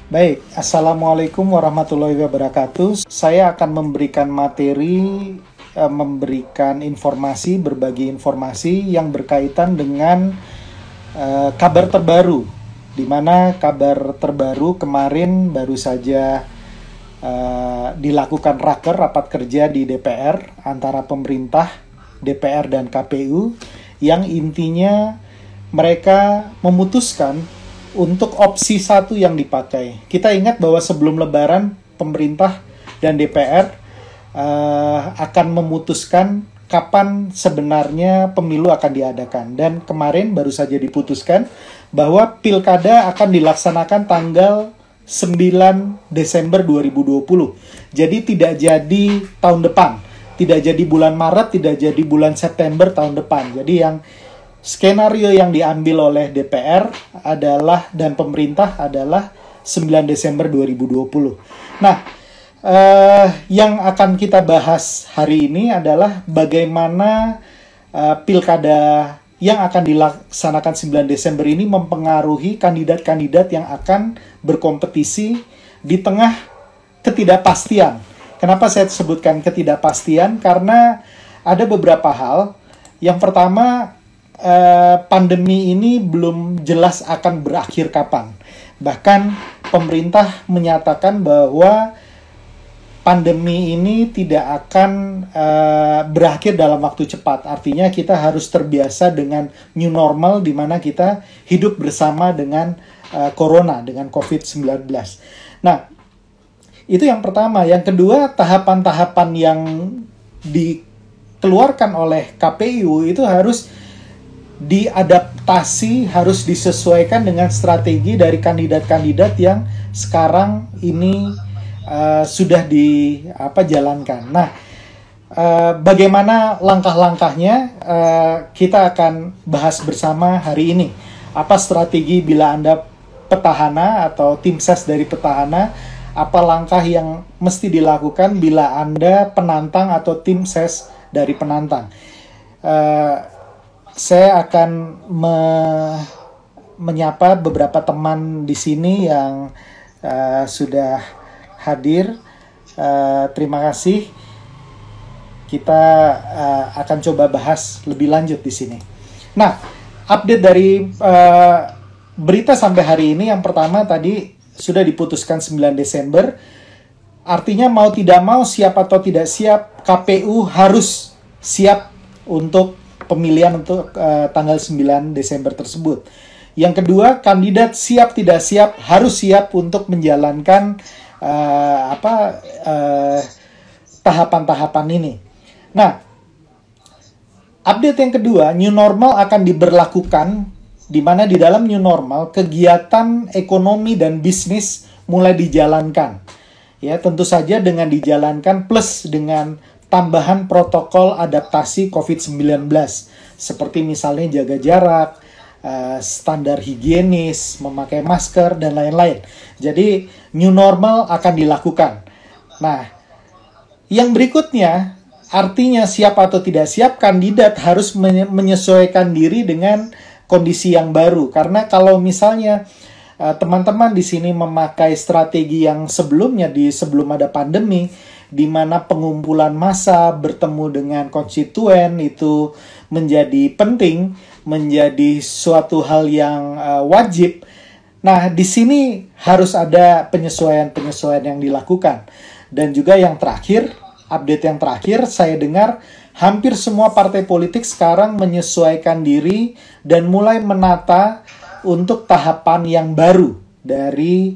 Baik, Assalamualaikum warahmatullahi wabarakatuh. Saya akan memberikan materi, memberikan informasi, berbagi informasi yang berkaitan dengan kabar terbaru. Di mana kabar terbaru kemarin baru saja dilakukan rapat kerja di DPR antara pemerintah, DPR dan KPU yang intinya mereka memutuskan untuk opsi satu yang dipakai. Kita ingat bahwa sebelum Lebaran, pemerintah dan DPR akan memutuskan kapan sebenarnya pemilu akan diadakan. Dan kemarin baru saja diputuskan bahwa pilkada akan dilaksanakan tanggal 9 Desember 2020. Jadi tidak jadi tahun depan. Tidak jadi bulan Maret, tidak jadi bulan September tahun depan. Jadi yang skenario yang diambil oleh DPR adalah dan pemerintah adalah 9 Desember 2020. Nah, yang akan kita bahas hari ini adalah bagaimana pilkada yang akan dilaksanakan 9 Desember ini mempengaruhi kandidat-kandidat yang akan berkompetisi di tengah ketidakpastian. Kenapa saya sebutkan ketidakpastian? Karena ada beberapa hal. Yang pertama, pandemi ini belum jelas akan berakhir kapan. Bahkan pemerintah menyatakan bahwa pandemi ini tidak akan berakhir dalam waktu cepat. Artinya kita harus terbiasa dengan new normal di mana kita hidup bersama dengan corona, dengan COVID-19. Nah, itu yang pertama. Yang kedua, tahapan-tahapan yang dikeluarkan oleh KPU itu harus diadaptasi, harus disesuaikan dengan strategi dari kandidat-kandidat yang sekarang ini sudah dijalankan. Nah, bagaimana langkah-langkahnya kita akan bahas bersama hari ini. Apa strategi bila Anda petahana atau tim ses dari petahana, apa langkah yang mesti dilakukan bila Anda penantang atau tim ses dari penantang. Saya akan menyapa beberapa teman di sini yang sudah hadir. Terima kasih. Kita akan coba bahas lebih lanjut di sini. Nah, update dari berita sampai hari ini, yang pertama tadi sudah diputuskan 9 Desember. Artinya mau tidak mau, siap atau tidak siap, KPU harus siap untuk pemilihan untuk tanggal 9 Desember tersebut. Yang kedua, kandidat siap tidak siap harus siap untuk menjalankan tahapan-tahapan ini. Nah, update yang kedua, new normal akan diberlakukan, di mana di dalam new normal kegiatan ekonomi dan bisnis mulai dijalankan. Ya, tentu saja dengan dijalankan plus dengan tambahan protokol adaptasi COVID-19, seperti misalnya jaga jarak, standar higienis, memakai masker, dan lain-lain. Jadi, new normal akan dilakukan. Nah, yang berikutnya, artinya siap atau tidak siap, kandidat harus menyesuaikan diri dengan kondisi yang baru. Karena kalau misalnya teman-teman di sini memakai strategi yang sebelumnya, sebelum ada pandemi, di mana pengumpulan massa bertemu dengan konstituen itu menjadi penting, menjadi suatu hal yang wajib. Nah, di sini harus ada penyesuaian-penyesuaian yang dilakukan. Dan juga yang terakhir, update yang terakhir, saya dengar hampir semua partai politik sekarang menyesuaikan diri dan mulai menata untuk tahapan yang baru dari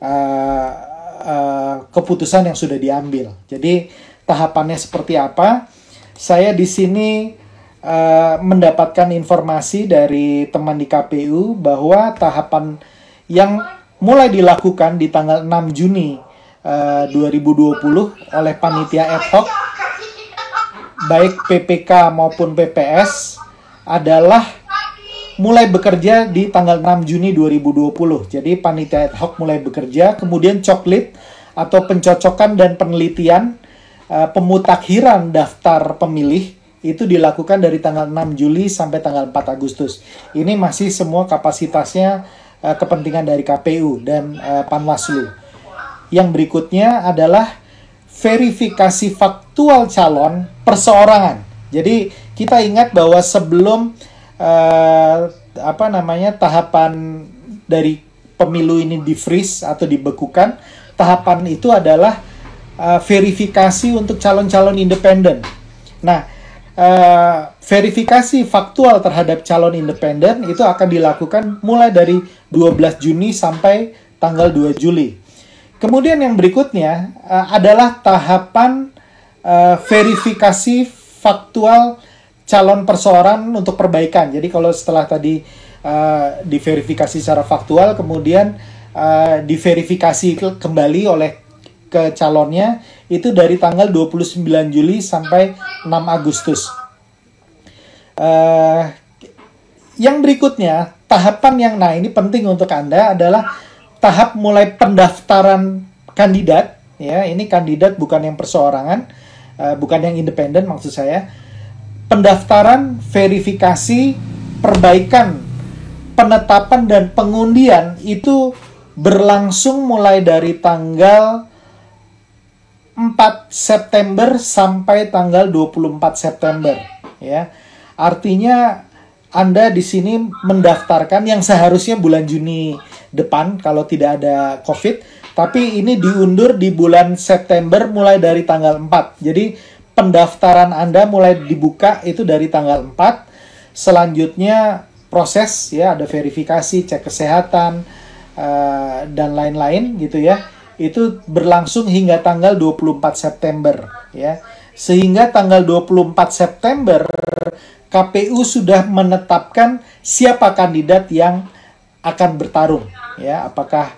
keputusan yang sudah diambil. Jadi tahapannya seperti apa? Saya di sini mendapatkan informasi dari teman di KPU bahwa tahapan yang mulai dilakukan di tanggal 6 Juni 2020 oleh panitia ad hoc baik PPK maupun PPS adalah mulai bekerja di tanggal 6 Juni 2020. Jadi panitia ad hoc mulai bekerja, kemudian coklit atau pencocokan dan penelitian pemutakhiran daftar pemilih itu dilakukan dari tanggal 6 Juli sampai tanggal 4 Agustus. Ini masih semua kapasitasnya kepentingan dari KPU dan Panwaslu. Yang berikutnya adalah verifikasi faktual calon perseorangan. Jadi kita ingat bahwa sebelum tahapan dari pemilu ini di-freeze atau dibekukan, tahapan itu adalah verifikasi untuk calon-calon independen. Nah, verifikasi faktual terhadap calon independen itu akan dilakukan mulai dari 12 Juni sampai tanggal 2 Juli. Kemudian yang berikutnya adalah tahapan verifikasi faktual calon perseorangan untuk perbaikan. Jadi kalau setelah tadi diverifikasi secara faktual, kemudian diverifikasi kembali oleh ke calonnya itu dari tanggal 29 Juli sampai 6 Agustus. Yang berikutnya, tahapan yang ini penting untuk Anda adalah tahap mulai pendaftaran kandidat. Ya, ini kandidat bukan yang perseorangan, bukan yang independen maksud saya. Pendaftaran, verifikasi, perbaikan, penetapan dan pengundian itu berlangsung mulai dari tanggal 4 September sampai tanggal 24 September, ya. Artinya Anda di sini mendaftarkan yang seharusnya bulan Juni depan kalau tidak ada COVID, tapi ini diundur di bulan September mulai dari tanggal 4. Jadi pendaftaran Anda mulai dibuka itu dari tanggal 4. Selanjutnya proses, ya, ada verifikasi, cek kesehatan dan lain-lain gitu ya. Itu berlangsung hingga tanggal 24 September, ya. Sehingga tanggal 24 September KPU sudah menetapkan siapa kandidat yang akan bertarung, ya. Apakah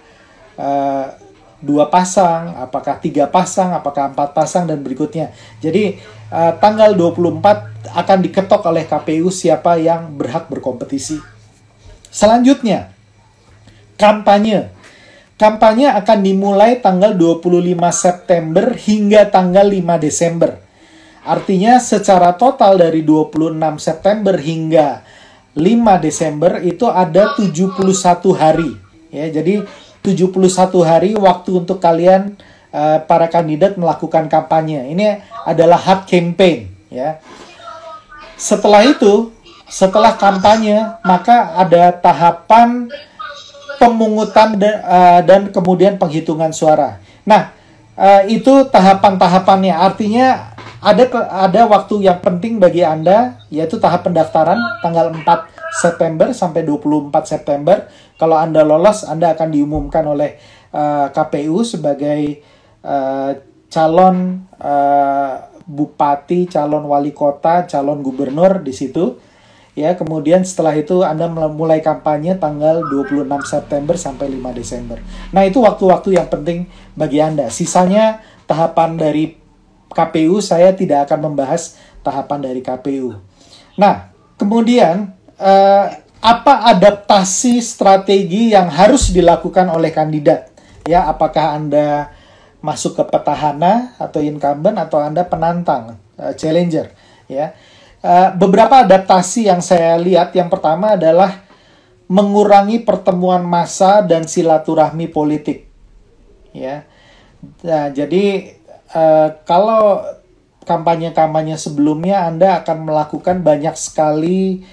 2 pasang, apakah 3 pasang, apakah 4 pasang dan berikutnya. Jadi tanggal 24 akan diketok oleh KPU siapa yang berhak berkompetisi. Selanjutnya, kampanye. Kampanye akan dimulai tanggal 25 September hingga tanggal 5 Desember. Artinya secara total dari 26 September hingga 5 Desember itu ada 71 hari. Ya, jadi 71 hari waktu untuk kalian para kandidat melakukan kampanye. Ini adalah hard campaign, ya. Setelah itu, setelah kampanye, maka ada tahapan pemungutan dan kemudian penghitungan suara. Nah, itu tahapan-tahapannya. Artinya ada waktu yang penting bagi Anda, yaitu tahap pendaftaran tanggal 4 September sampai 24 September. Kalau Anda lolos, Anda akan diumumkan oleh KPU sebagai calon bupati, calon wali kota, calon gubernur di situ. Ya, kemudian setelah itu Anda mulai kampanye tanggal 26 September sampai 5 Desember. Nah, itu waktu-waktu yang penting bagi Anda. Sisanya tahapan dari KPU, saya tidak akan membahas tahapan dari KPU. Nah, kemudian apa adaptasi strategi yang harus dilakukan oleh kandidat? Ya, apakah Anda masuk ke petahana atau incumbent atau Anda penantang, challenger, ya. Beberapa adaptasi yang saya lihat, yang pertama adalah mengurangi pertemuan massa dan silaturahmi politik, ya. Nah, jadi kalau kampanye-kampanye sebelumnya Anda akan melakukan banyak sekali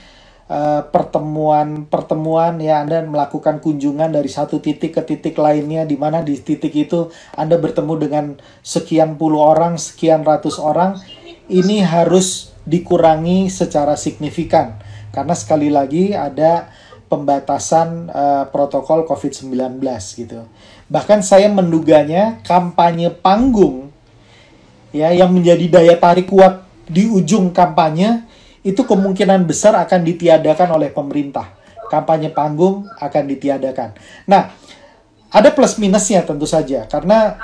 pertemuan, ya. Anda melakukan kunjungan dari satu titik ke titik lainnya, di mana di titik itu Anda bertemu dengan sekian puluh orang, sekian ratus orang. Ini harus dikurangi secara signifikan karena sekali lagi ada pembatasan protokol COVID-19 gitu. Bahkan saya menduganya kampanye panggung, ya, yang menjadi daya tarik kuat di ujung kampanye itu kemungkinan besar akan ditiadakan oleh pemerintah. Kampanye panggung akan ditiadakan. Nah, ada plus minusnya tentu saja, karena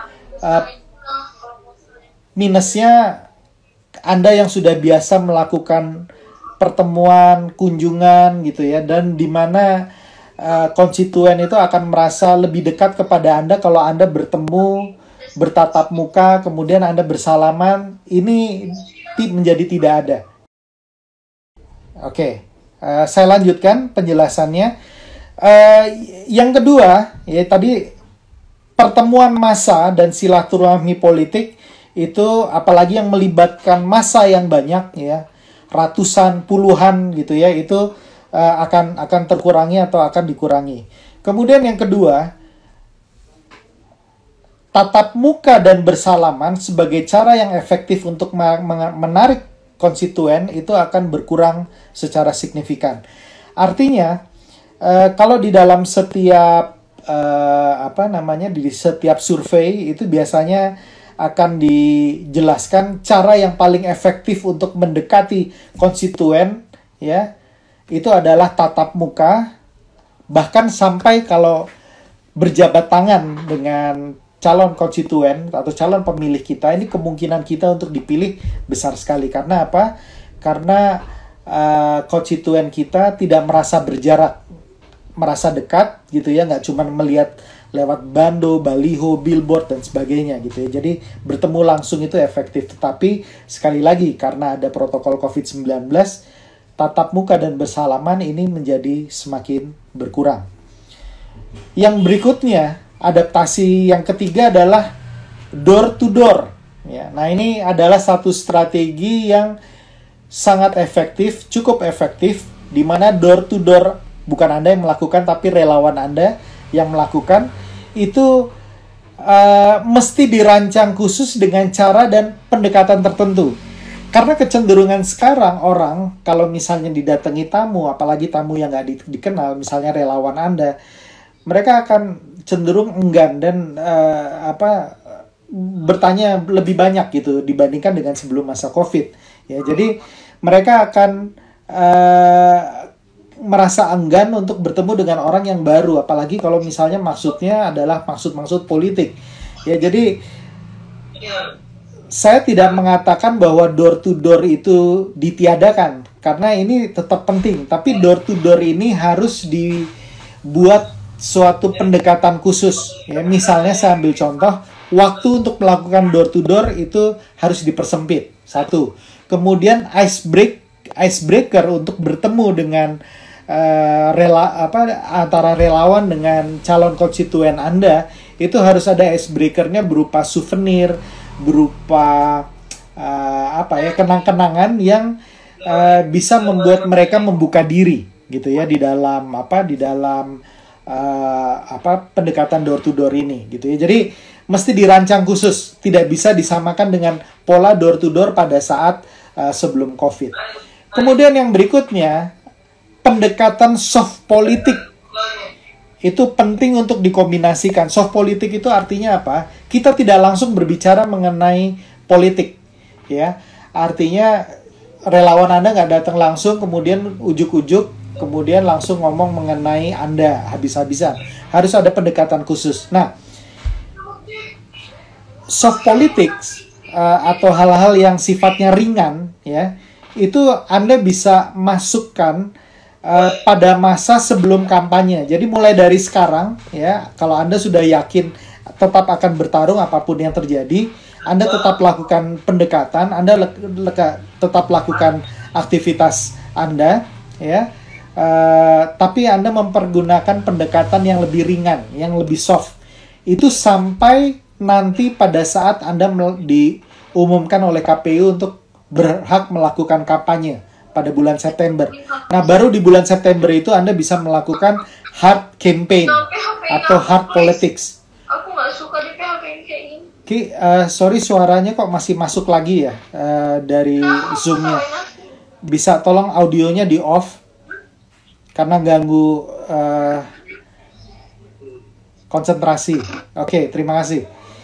minusnya Anda yang sudah biasa melakukan pertemuan, kunjungan gitu ya, dan di mana konstituen itu akan merasa lebih dekat kepada Anda kalau Anda bertemu, bertatap muka, kemudian Anda bersalaman, ini menjadi tidak ada. Oke, saya lanjutkan penjelasannya. Eh, yang kedua, ya tadi pertemuan massa dan silaturahmi politik itu apalagi yang melibatkan massa yang banyak ya, ratusan, puluhan gitu ya, itu akan terkurangi atau akan dikurangi. Kemudian yang kedua, tatap muka dan bersalaman sebagai cara yang efektif untuk menarik konstituen itu akan berkurang secara signifikan. Artinya, kalau di dalam setiap di setiap survei itu biasanya akan dijelaskan cara yang paling efektif untuk mendekati konstituen, ya, itu adalah tatap muka, bahkan sampai kalau berjabat tangan dengan calon konstituen atau calon pemilih kita, ini kemungkinan kita untuk dipilih besar sekali. Karena apa? Karena konstituen kita tidak merasa berjarak, merasa dekat gitu ya, nggak cuma melihat lewat bando, baliho, billboard dan sebagainya gitu ya. Jadi bertemu langsung itu efektif. Tetapi sekali lagi karena ada protokol COVID-19, tatap muka dan bersalaman ini menjadi semakin berkurang. Yang berikutnya, adaptasi yang ketiga adalah door to door. Ya, nah ini adalah satu strategi yang sangat efektif, cukup efektif, di mana door to door bukan Anda yang melakukan, tapi relawan Anda yang melakukan, itu mesti dirancang khusus dengan cara dan pendekatan tertentu. Karena kecenderungan sekarang orang, kalau misalnya didatangi tamu, apalagi tamu yang nggak dikenal, misalnya relawan Anda, mereka akan cenderung enggan dan bertanya lebih banyak gitu dibandingkan dengan sebelum masa COVID. Ya, jadi mereka akan merasa enggan untuk bertemu dengan orang yang baru, apalagi kalau misalnya maksudnya adalah maksud politik. Ya, jadi saya tidak mengatakan bahwa door to door itu ditiadakan, karena ini tetap penting. Tapi door to door ini harus dibuat suatu pendekatan khusus. Ya, misalnya saya ambil contoh, waktu untuk melakukan door to door itu harus dipersempit. Satu. Kemudian icebreaker untuk bertemu dengan antara relawan dengan calon konstituen Anda, itu harus ada icebreaker-nya berupa souvenir, berupa kenang-kenangan yang bisa membuat mereka membuka diri gitu ya di dalam pendekatan door to door ini gitu ya. Jadi mesti dirancang khusus, tidak bisa disamakan dengan pola door to door pada saat sebelum COVID. Kemudian yang berikutnya, pendekatan soft politik itu penting untuk dikombinasikan. Soft politik itu artinya apa? Kita tidak langsung berbicara mengenai politik, ya. Artinya relawan Anda nggak datang langsung, kemudian ujuk-ujuk, kemudian langsung ngomong mengenai Anda habis-habisan. Harus ada pendekatan khusus. Nah, soft politics atau hal-hal yang sifatnya ringan, ya, itu Anda bisa masukkan pada masa sebelum kampanye. Jadi mulai dari sekarang, ya, kalau Anda sudah yakin tetap akan bertarung apapun yang terjadi, Anda tetap lakukan pendekatan, Anda tetap lakukan aktivitas Anda, ya. Tapi Anda mempergunakan pendekatan yang lebih ringan, yang lebih soft. Itu sampai nanti pada saat Anda diumumkan oleh KPU untuk berhak melakukan kampanye pada bulan September. Nah, baru di bulan September itu Anda bisa melakukan hard campaign atau hard politics. Aku nggak suka di PHP kayak gini. Sorry, suaranya kok masih masuk lagi ya dari Zoom-nya. Bisa tolong audionya di off karena ganggu konsentrasi. Oke, terima kasih.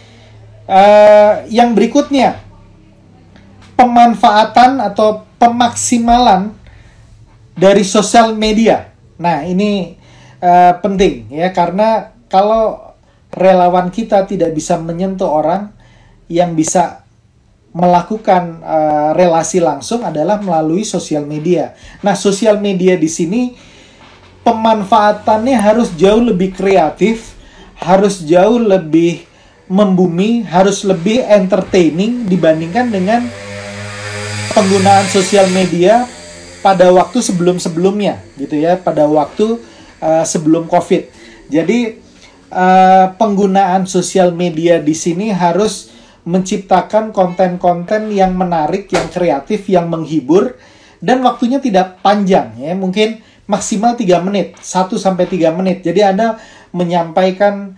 Yang berikutnya, pemanfaatan atau pemaksimalan dari sosial media. Nah, ini penting ya, karena kalau relawan kita tidak bisa menyentuh orang, yang bisa melakukan relasi langsung adalah melalui sosial media. Nah, sosial media di sini pemanfaatannya harus jauh lebih kreatif, harus jauh lebih membumi, harus lebih entertaining dibandingkan dengan penggunaan sosial media pada waktu sebelum-sebelumnya gitu ya, pada waktu sebelum COVID. Jadi penggunaan sosial media di sini harus menciptakan konten-konten yang menarik, yang kreatif, yang menghibur, dan waktunya tidak panjang ya, mungkin maksimal 3 menit, 1-3 menit. Jadi Anda menyampaikan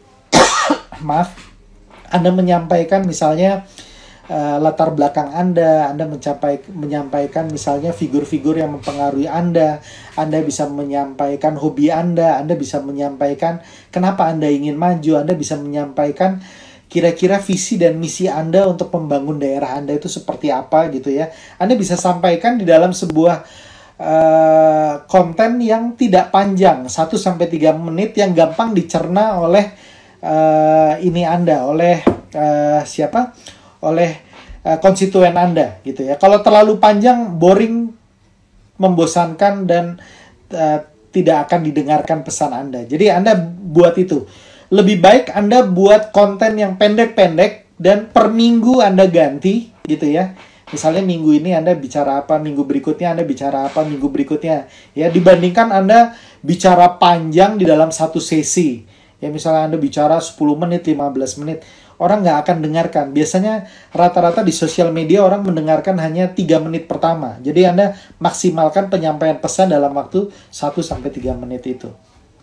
Anda menyampaikan misalnya latar belakang Anda menyampaikan misalnya figur-figur yang mempengaruhi Anda bisa menyampaikan hobi Anda bisa menyampaikan kenapa Anda ingin maju, Anda bisa menyampaikan kira-kira visi dan misi Anda untuk membangun daerah Anda itu seperti apa gitu ya. Anda bisa sampaikan di dalam sebuah konten yang tidak panjang, 1-3 menit yang gampang dicerna oleh konstituen Anda gitu ya. Kalau terlalu panjang, boring, membosankan, dan tidak akan didengarkan pesan Anda. Jadi Anda buat itu. Lebih baik Anda buat konten yang pendek-pendek dan per minggu Anda ganti gitu ya. Misalnya minggu ini Anda bicara apa, minggu berikutnya Anda bicara apa, minggu berikutnya. Ya, dibandingkan Anda bicara panjang di dalam satu sesi. Ya, misalnya Anda bicara 10 menit, 15 menit. Orang nggak akan dengarkan. Biasanya rata-rata di sosial media orang mendengarkan hanya 3 menit pertama. Jadi Anda maksimalkan penyampaian pesan dalam waktu 1-3 menit itu.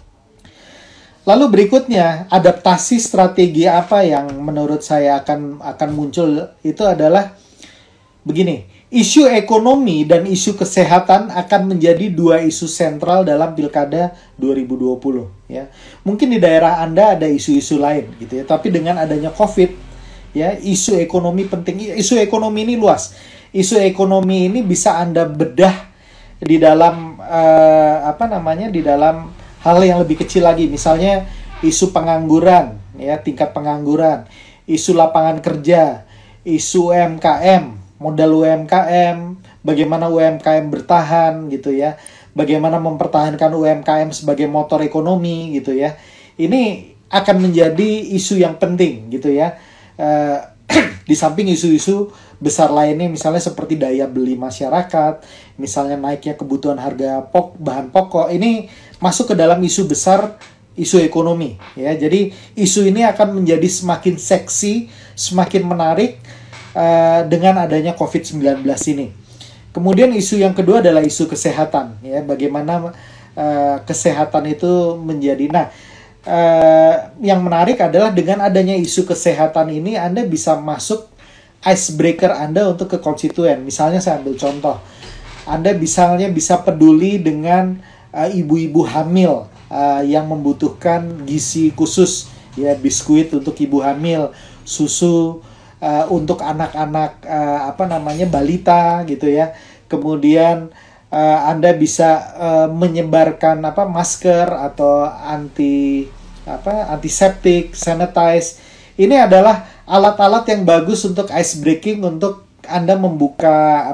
Lalu berikutnya, adaptasi strategi apa yang menurut saya akan muncul itu adalah begini. Isu ekonomi dan isu kesehatan akan menjadi 2 isu sentral dalam Pilkada 2020 ya. Mungkin di daerah Anda ada isu-isu lain gitu ya, tapi dengan adanya Covid ya, isu ekonomi penting. Isu ekonomi ini luas. Isu ekonomi ini bisa Anda bedah di dalam di dalam hal yang lebih kecil lagi, misalnya isu pengangguran, ya, tingkat pengangguran, isu lapangan kerja, isu UMKM, modal UMKM, bagaimana UMKM bertahan gitu ya, bagaimana mempertahankan UMKM sebagai motor ekonomi gitu ya. Ini akan menjadi isu yang penting gitu ya. Di samping isu-isu besar lainnya, misalnya seperti daya beli masyarakat, misalnya naiknya kebutuhan harga bahan pokok, ini masuk ke dalam isu besar, isu ekonomi ya. Jadi isu ini akan menjadi semakin seksi, semakin menarik dengan adanya COVID-19 ini. Kemudian isu yang kedua adalah isu kesehatan ya, bagaimana kesehatan itu menjadi yang menarik adalah dengan adanya isu kesehatan ini Anda bisa masuk icebreaker Anda untuk ke konstituen. Misalnya saya ambil contoh, Anda misalnya bisa peduli dengan ibu-ibu hamil yang membutuhkan gizi khusus ya, biskuit untuk ibu hamil, susu untuk anak-anak balita gitu ya. Kemudian Anda bisa menyebarkan masker atau antiseptik, sanitize. Ini adalah alat-alat yang bagus untuk ice breaking, untuk Anda membuka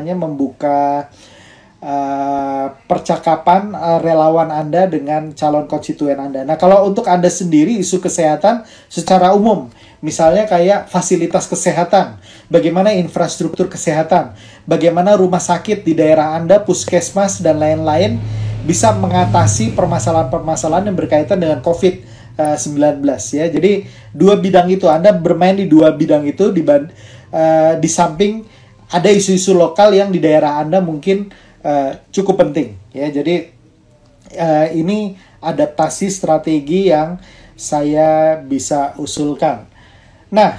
percakapan relawan Anda dengan calon konstituen Anda. Nah, kalau untuk Anda sendiri isu kesehatan secara umum, misalnya kayak fasilitas kesehatan, bagaimana infrastruktur kesehatan, bagaimana rumah sakit di daerah Anda, puskesmas dan lain-lain bisa mengatasi permasalahan-permasalahan yang berkaitan dengan COVID-19 ya. Jadi 2 bidang itu, Anda bermain di 2 bidang itu di samping ada isu-isu lokal yang di daerah Anda mungkin cukup penting ya. Jadi ini adaptasi strategi yang saya bisa usulkan. Nah,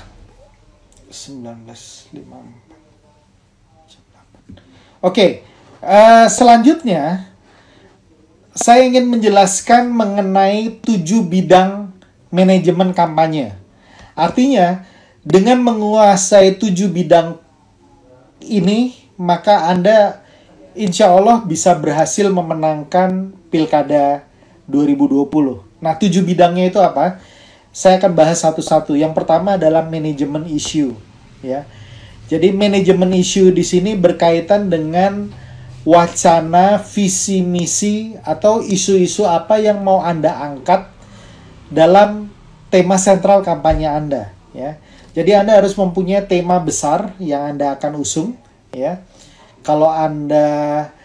1954. Oke, selanjutnya saya ingin menjelaskan mengenai 7 bidang manajemen kampanye. Artinya, dengan menguasai 7 bidang ini, maka Anda insya Allah bisa berhasil memenangkan Pilkada 2020. Nah, 7 bidangnya itu apa? Saya akan bahas satu-satu. Yang pertama adalah manajemen issue, ya. Jadi manajemen issue di sini berkaitan dengan wacana, visi, misi, atau isu-isu apa yang mau Anda angkat dalam tema sentral kampanye Anda, ya. Jadi Anda harus mempunyai tema besar yang Anda akan usung, ya. Kalau Anda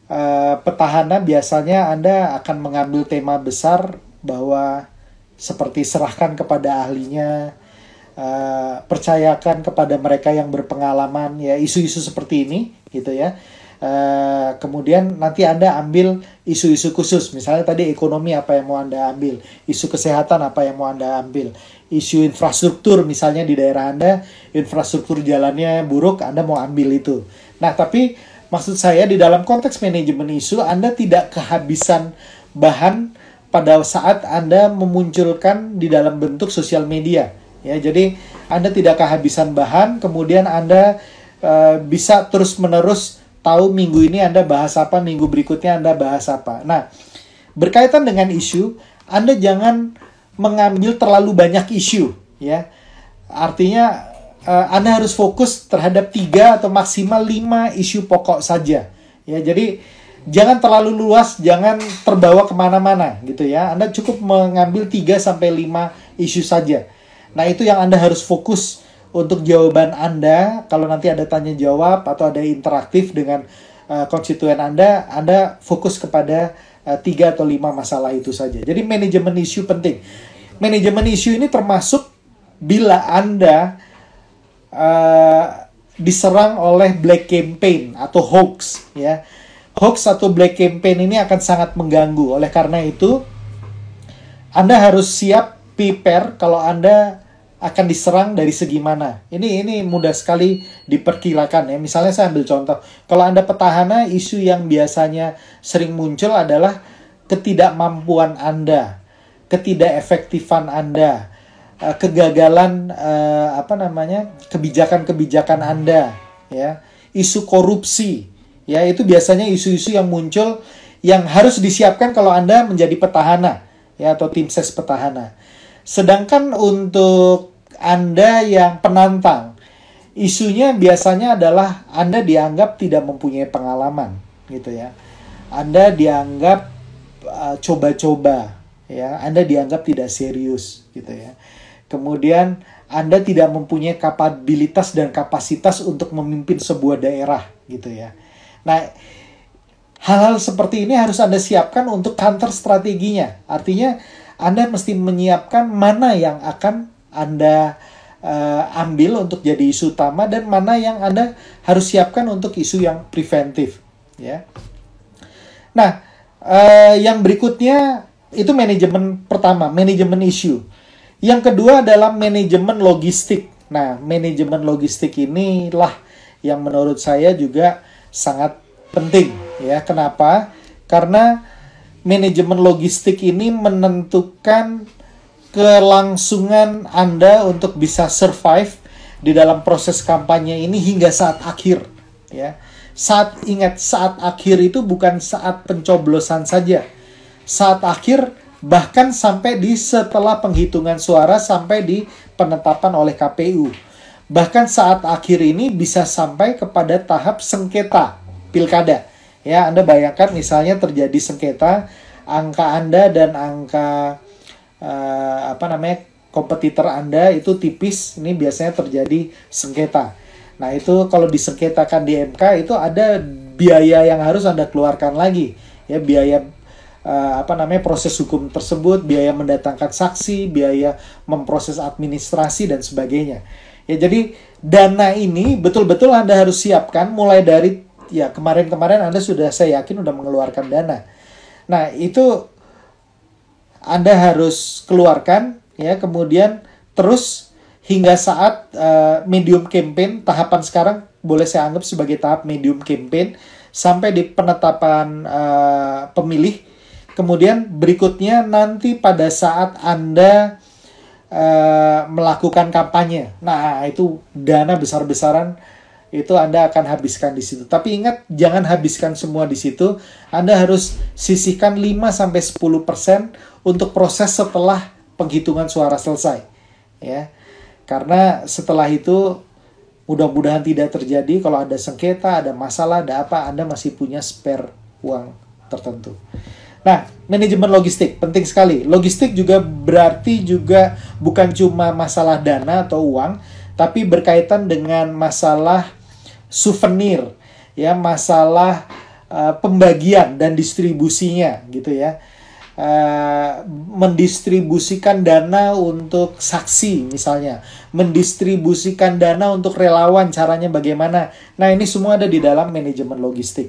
petahana biasanya Anda akan mengambil tema besar bahwa seperti serahkan kepada ahlinya, percayakan kepada mereka yang berpengalaman, ya isu-isu seperti ini gitu ya. Kemudian nanti Anda ambil isu-isu khusus, misalnya tadi ekonomi apa yang mau Anda ambil, isu kesehatan apa yang mau Anda ambil, isu infrastruktur misalnya di daerah Anda, infrastruktur jalannya buruk, Anda mau ambil itu. Nah tapi maksud saya di dalam konteks manajemen isu, Anda tidak kehabisan bahan pada saat Anda memunculkan di dalam bentuk sosial media. Ya, jadi Anda tidak kehabisan bahan, kemudian Anda bisa terus-menerus tahu minggu ini Anda bahas apa, minggu berikutnya Anda bahas apa. Nah, berkaitan dengan isu, Anda jangan mengambil terlalu banyak isu. Ya, artinya Anda harus fokus terhadap 3 atau maksimal 5 isu pokok saja. Ya, jadi jangan terlalu luas, jangan terbawa kemana-mana gitu ya. Anda cukup mengambil 3-5 isu saja. Nah, itu yang Anda harus fokus untuk jawaban Anda. Kalau nanti ada tanya jawab atau ada interaktif dengan konstituen Anda fokus kepada 3 atau 5 masalah itu saja. Jadi manajemen isu penting. Manajemen isu ini termasuk bila Anda diserang oleh black campaign atau hoax ya. Hoax atau black campaign ini akan sangat mengganggu. Oleh karena itu Anda harus siap prepare kalau Anda akan diserang dari segi mana. Ini mudah sekali diperkirakan ya. Misalnya saya ambil contoh. Kalau Anda petahana, isu yang biasanya sering muncul adalah ketidakmampuan Anda, ketidakefektifan Anda, kegagalan kebijakan-kebijakan Anda, ya, isu korupsi, ya, itu biasanya isu-isu yang muncul yang harus disiapkan kalau Anda menjadi petahana, ya, atau tim ses petahana. Sedangkan untuk Anda yang penantang, isunya biasanya adalah Anda dianggap tidak mempunyai pengalaman, gitu ya. Anda dianggap coba-coba, ya. Anda dianggap tidak serius, gitu ya. Kemudian Anda tidak mempunyai kapabilitas dan kapasitas untuk memimpin sebuah daerah, gitu ya. Nah, hal-hal seperti ini harus Anda siapkan untuk counter strateginya. Artinya Anda mesti menyiapkan mana yang akan Anda ambil untuk jadi isu utama dan mana yang Anda harus siapkan untuk isu yang preventif, ya. Nah, yang berikutnya itu manajemen pertama, manajemen isu. Yang kedua adalah manajemen logistik. Nah, manajemen logistik inilah yang menurut saya juga sangat penting, ya. Kenapa? Karena manajemen logistik ini menentukan kelangsungan Anda untuk bisa survive di dalam proses kampanye ini hingga saat akhir, ya. Saat akhir itu bukan saat pencoblosan saja. Saat akhir bahkan sampai di setelah penghitungan suara sampai di penetapan oleh KPU. Bahkan saat akhir ini bisa sampai kepada tahap sengketa pilkada. Ya, Anda bayangkan misalnya terjadi sengketa, angka Anda dan angka kompetitor Anda itu tipis, ini biasanya terjadi sengketa. Nah, itu kalau disengketakan di MK itu ada biaya yang harus Anda keluarkan lagi. Ya, biaya proses hukum tersebut, biaya mendatangkan saksi, biaya memproses administrasi dan sebagainya. Ya, jadi dana ini betul-betul Anda harus siapkan mulai dari ya kemarin-kemarin saya yakin sudah mengeluarkan dana. Nah, itu Anda harus keluarkan, ya, kemudian terus hingga saat medium campaign, tahapan sekarang boleh saya anggap sebagai tahap medium campaign sampai di penetapan pemilih. Kemudian berikutnya nanti pada saat Anda melakukan kampanye. Nah, itu dana besar-besaran itu Anda akan habiskan di situ. Tapi ingat, jangan habiskan semua di situ. Anda harus sisihkan 5-10% untuk proses setelah penghitungan suara selesai. Ya. Karena setelah itu mudah-mudahan tidak terjadi kalau ada sengketa, ada masalah, ada apa, Anda masih punya spare uang tertentu. Nah, manajemen logistik penting sekali. Logistik juga berarti juga bukan cuma masalah dana atau uang, tapi berkaitan dengan masalah souvenir, ya, masalah pembagian dan distribusinya gitu ya. Mendistribusikan dana untuk saksi misalnya, mendistribusikan dana untuk relawan, caranya bagaimana. Nah, ini semua ada di dalam manajemen logistik.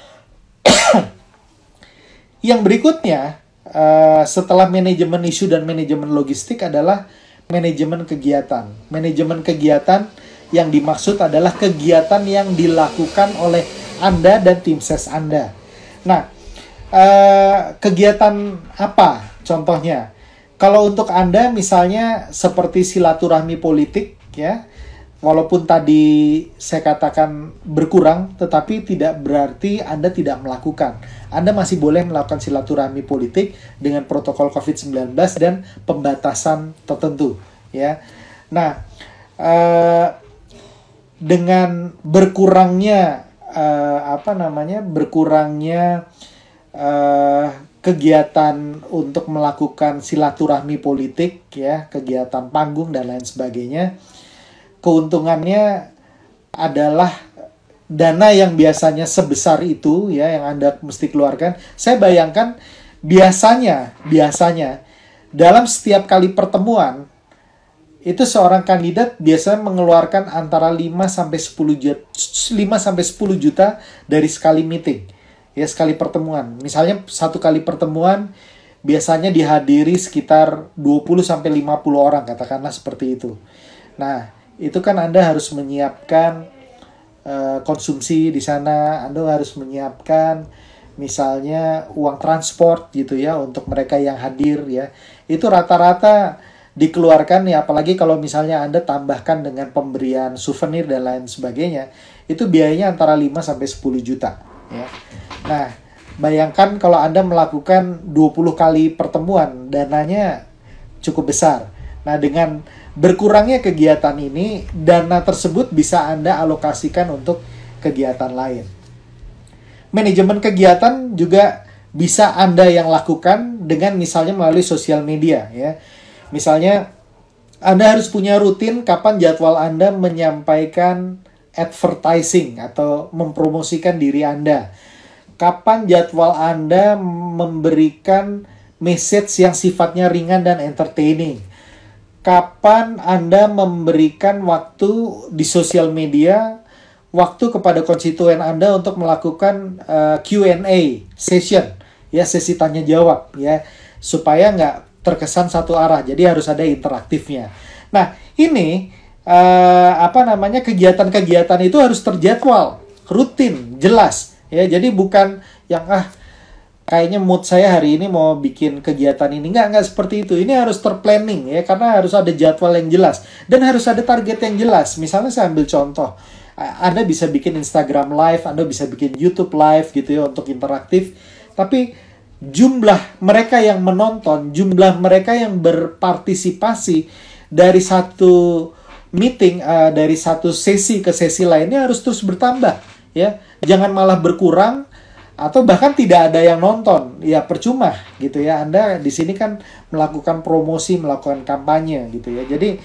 Yang berikutnya, setelah manajemen isu dan manajemen logistik adalah manajemen kegiatan. Manajemen kegiatan yang dimaksud adalah kegiatan yang dilakukan oleh Anda dan tim ses Anda. Nah, kegiatan apa contohnya? Kalau untuk Anda misalnya seperti silaturahmi politik ya, walaupun tadi saya katakan berkurang, tetapi tidak berarti Anda tidak melakukan. Anda masih boleh melakukan silaturahmi politik dengan protokol COVID-19 dan pembatasan tertentu ya. Nah, dengan berkurangnya berkurangnya kegiatan untuk melakukan silaturahmi politik ya, kegiatan panggung dan lain sebagainya, keuntungannya adalah dana yang biasanya sebesar itu ya yang Anda mesti keluarkan. Saya bayangkan biasanya dalam setiap kali pertemuan itu seorang kandidat biasanya mengeluarkan antara 5 sampai 10 juta dari sekali meeting. Ya, sekali pertemuan. Misalnya satu kali pertemuan biasanya dihadiri sekitar 20 sampai 50 orang, katakanlah seperti itu. Nah, itu kan Anda harus menyiapkan konsumsi di sana, Anda harus menyiapkan misalnya uang transport gitu ya untuk mereka yang hadir ya. Itu rata-rata dikeluarkan ya, apalagi kalau misalnya Anda tambahkan dengan pemberian souvenir dan lain sebagainya, itu biayanya antara 5 sampai 10 juta ya. Nah, bayangkan kalau Anda melakukan 20 kali pertemuan, dananya cukup besar. Nah, dengan berkurangnya kegiatan ini, dana tersebut bisa Anda alokasikan untuk kegiatan lain. Manajemen kegiatan juga bisa Anda yang lakukan dengan misalnya melalui sosial media ya. Misalnya, Anda harus punya rutin kapan jadwal Anda menyampaikan advertising atau mempromosikan diri Anda. Kapan jadwal Anda memberikan message yang sifatnya ringan dan entertaining. Kapan Anda memberikan waktu di sosial media, waktu kepada konstituen Anda untuk melakukan Q&A session, ya, sesi tanya jawab, ya, supaya nggak terkesan satu arah. Jadi harus ada interaktifnya. Nah, ini kegiatan-kegiatan itu harus terjadwal, rutin, jelas. Ya, jadi bukan yang kayaknya mood saya hari ini mau bikin kegiatan ini. Enggak seperti itu. Ini harus terplanning ya, karena harus ada jadwal yang jelas dan harus ada target yang jelas. Misalnya saya ambil contoh, Anda bisa bikin Instagram live, Anda bisa bikin YouTube live gitu ya untuk interaktif. Tapi jumlah mereka yang menonton, jumlah mereka yang berpartisipasi dari satu meeting, dari satu sesi ke sesi lainnya harus terus bertambah. Ya, jangan malah berkurang atau bahkan tidak ada yang nonton. Ya percuma gitu ya. Anda di sini kan melakukan promosi, melakukan kampanye gitu ya. Jadi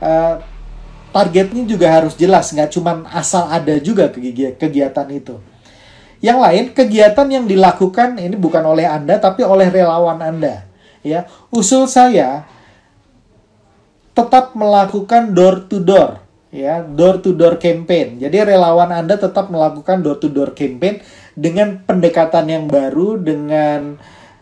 targetnya juga harus jelas, nggak cuma asal ada juga kegiatan itu. Yang lain, kegiatan yang dilakukan ini bukan oleh Anda tapi oleh relawan Anda. Ya, usul saya tetap melakukan door to door. Ya, door to door campaign. Jadi relawan Anda tetap melakukan door to door campaign dengan pendekatan yang baru, dengan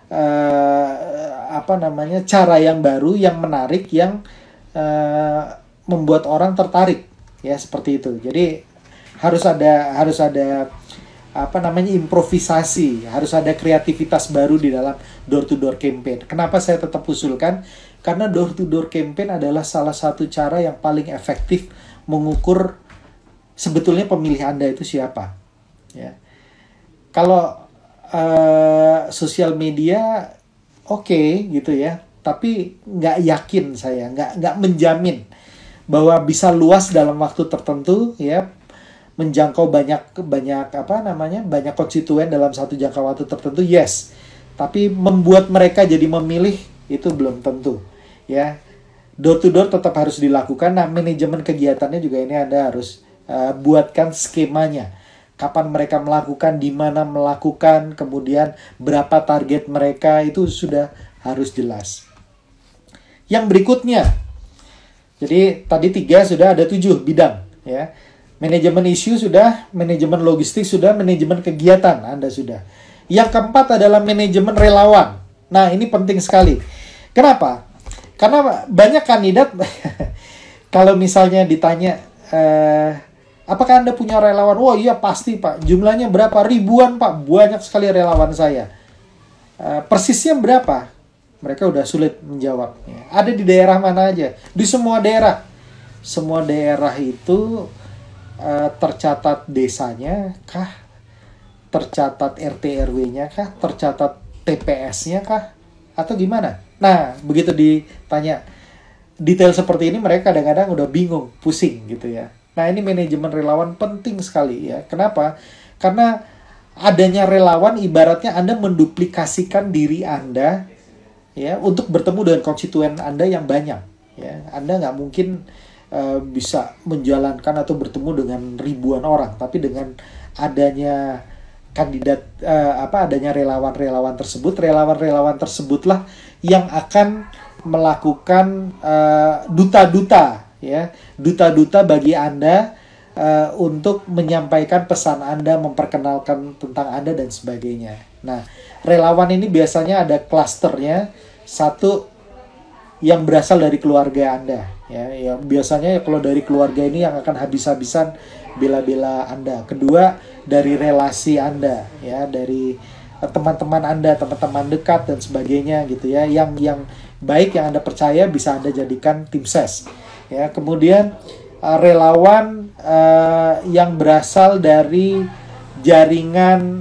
cara yang baru, yang menarik, yang membuat orang tertarik. Ya, seperti itu. Jadi harus ada improvisasi, harus ada kreativitas baru di dalam door to door campaign. Kenapa saya tetap usulkan? Karena door to door campaign adalah salah satu cara yang paling efektif mengukur sebetulnya pemilih Anda itu siapa. Ya. Kalau sosial media oke, gitu ya, tapi nggak yakin saya, nggak menjamin bahwa bisa luas dalam waktu tertentu, ya, menjangkau banyak konstituen dalam satu jangka waktu tertentu, yes. Tapi membuat mereka jadi memilih itu belum tentu, ya. Door to door tetap harus dilakukan. Nah, manajemen kegiatannya juga ini Anda harus buatkan skemanya. kapan mereka melakukan, di mana melakukan, kemudian berapa target mereka, itu sudah harus jelas. Yang berikutnya, jadi tadi 3 sudah, ada 7 bidang ya. Manajemen isu sudah, manajemen logistik sudah, manajemen kegiatan Anda sudah. Yang keempat adalah manajemen relawan. Nah, ini penting sekali. Kenapa? Karena banyak kandidat kalau misalnya ditanya apakah Anda punya relawan? Oh iya pasti Pak. Jumlahnya berapa? Ribuan Pak. Banyak sekali relawan saya. Persisnya berapa? Mereka udah sulit menjawab. Ada di daerah mana aja? Di semua daerah. Semua daerah itu tercatat desanya kah? Tercatat RT RW-nya kah? Tercatat TPS-nya kah? Atau gimana? Nah, begitu ditanya detail seperti ini, mereka kadang-kadang udah bingung, pusing gitu ya. Nah, ini manajemen relawan penting sekali ya. Kenapa? Karena adanya relawan ibaratnya Anda menduplikasikan diri Anda ya untuk bertemu dengan konstituen Anda yang banyak ya. Anda nggak mungkin bisa menjalankan atau bertemu dengan ribuan orang, tapi dengan adanya kandidat adanya relawan-relawan tersebutlah yang akan melakukan duta-duta ya, duta-duta bagi Anda untuk menyampaikan pesan Anda, memperkenalkan tentang Anda dan sebagainya. Nah, relawan ini biasanya ada klasternya. Satu yang berasal dari keluarga Anda ya biasanya kalau dari keluarga ini yang akan habis-habisan bela-bela Anda. Kedua, dari relasi Anda ya, dari teman-teman Anda, teman-teman dekat dan sebagainya gitu ya, yang baik yang Anda percaya bisa Anda jadikan tim ses ya. Kemudian relawan yang berasal dari jaringan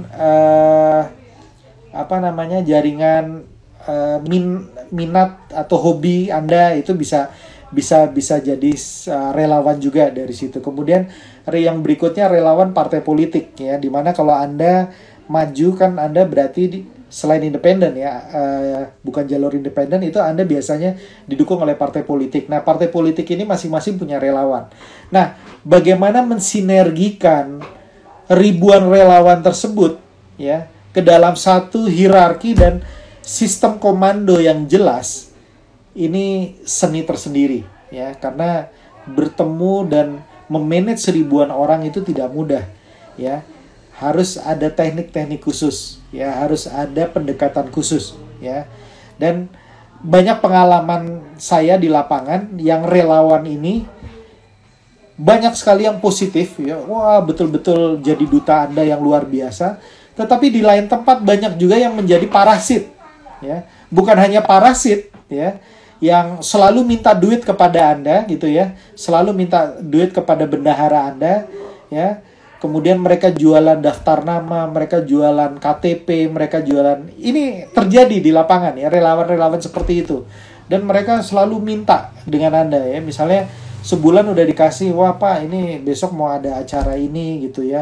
jaringan minat atau hobi Anda, itu bisa jadi relawan juga dari situ. Kemudian yang berikutnya relawan partai politik ya, dimana kalau Anda maju kan Anda berarti selain independen ya, bukan jalur independen, itu Anda biasanya didukung oleh partai politik. Nah, partai politik ini masing-masing punya relawan. Nah, bagaimana mensinergikan ribuan relawan tersebut ya ke dalam satu hierarki dan sistem komando yang jelas, ini seni tersendiri ya, karena bertemu dan memanage ribuan orang itu tidak mudah ya. Harus ada teknik-teknik khusus ya, harus ada pendekatan khusus ya. Dan banyak pengalaman saya di lapangan yang relawan ini banyak sekali yang positif ya. Wah, betul-betul jadi duta Anda yang luar biasa. Tetapi di lain tempat banyak juga yang menjadi parasit ya. Bukan hanya parasit ya, yang selalu minta duit kepada Anda gitu ya, selalu minta duit kepada bendahara Anda ya. Kemudian mereka jualan daftar nama, mereka jualan KTP, mereka jualan, ini terjadi di lapangan ya, relawan-relawan seperti itu. Dan mereka selalu minta dengan Anda ya, misalnya sebulan udah dikasih, wah Pak ini besok mau ada acara ini gitu ya,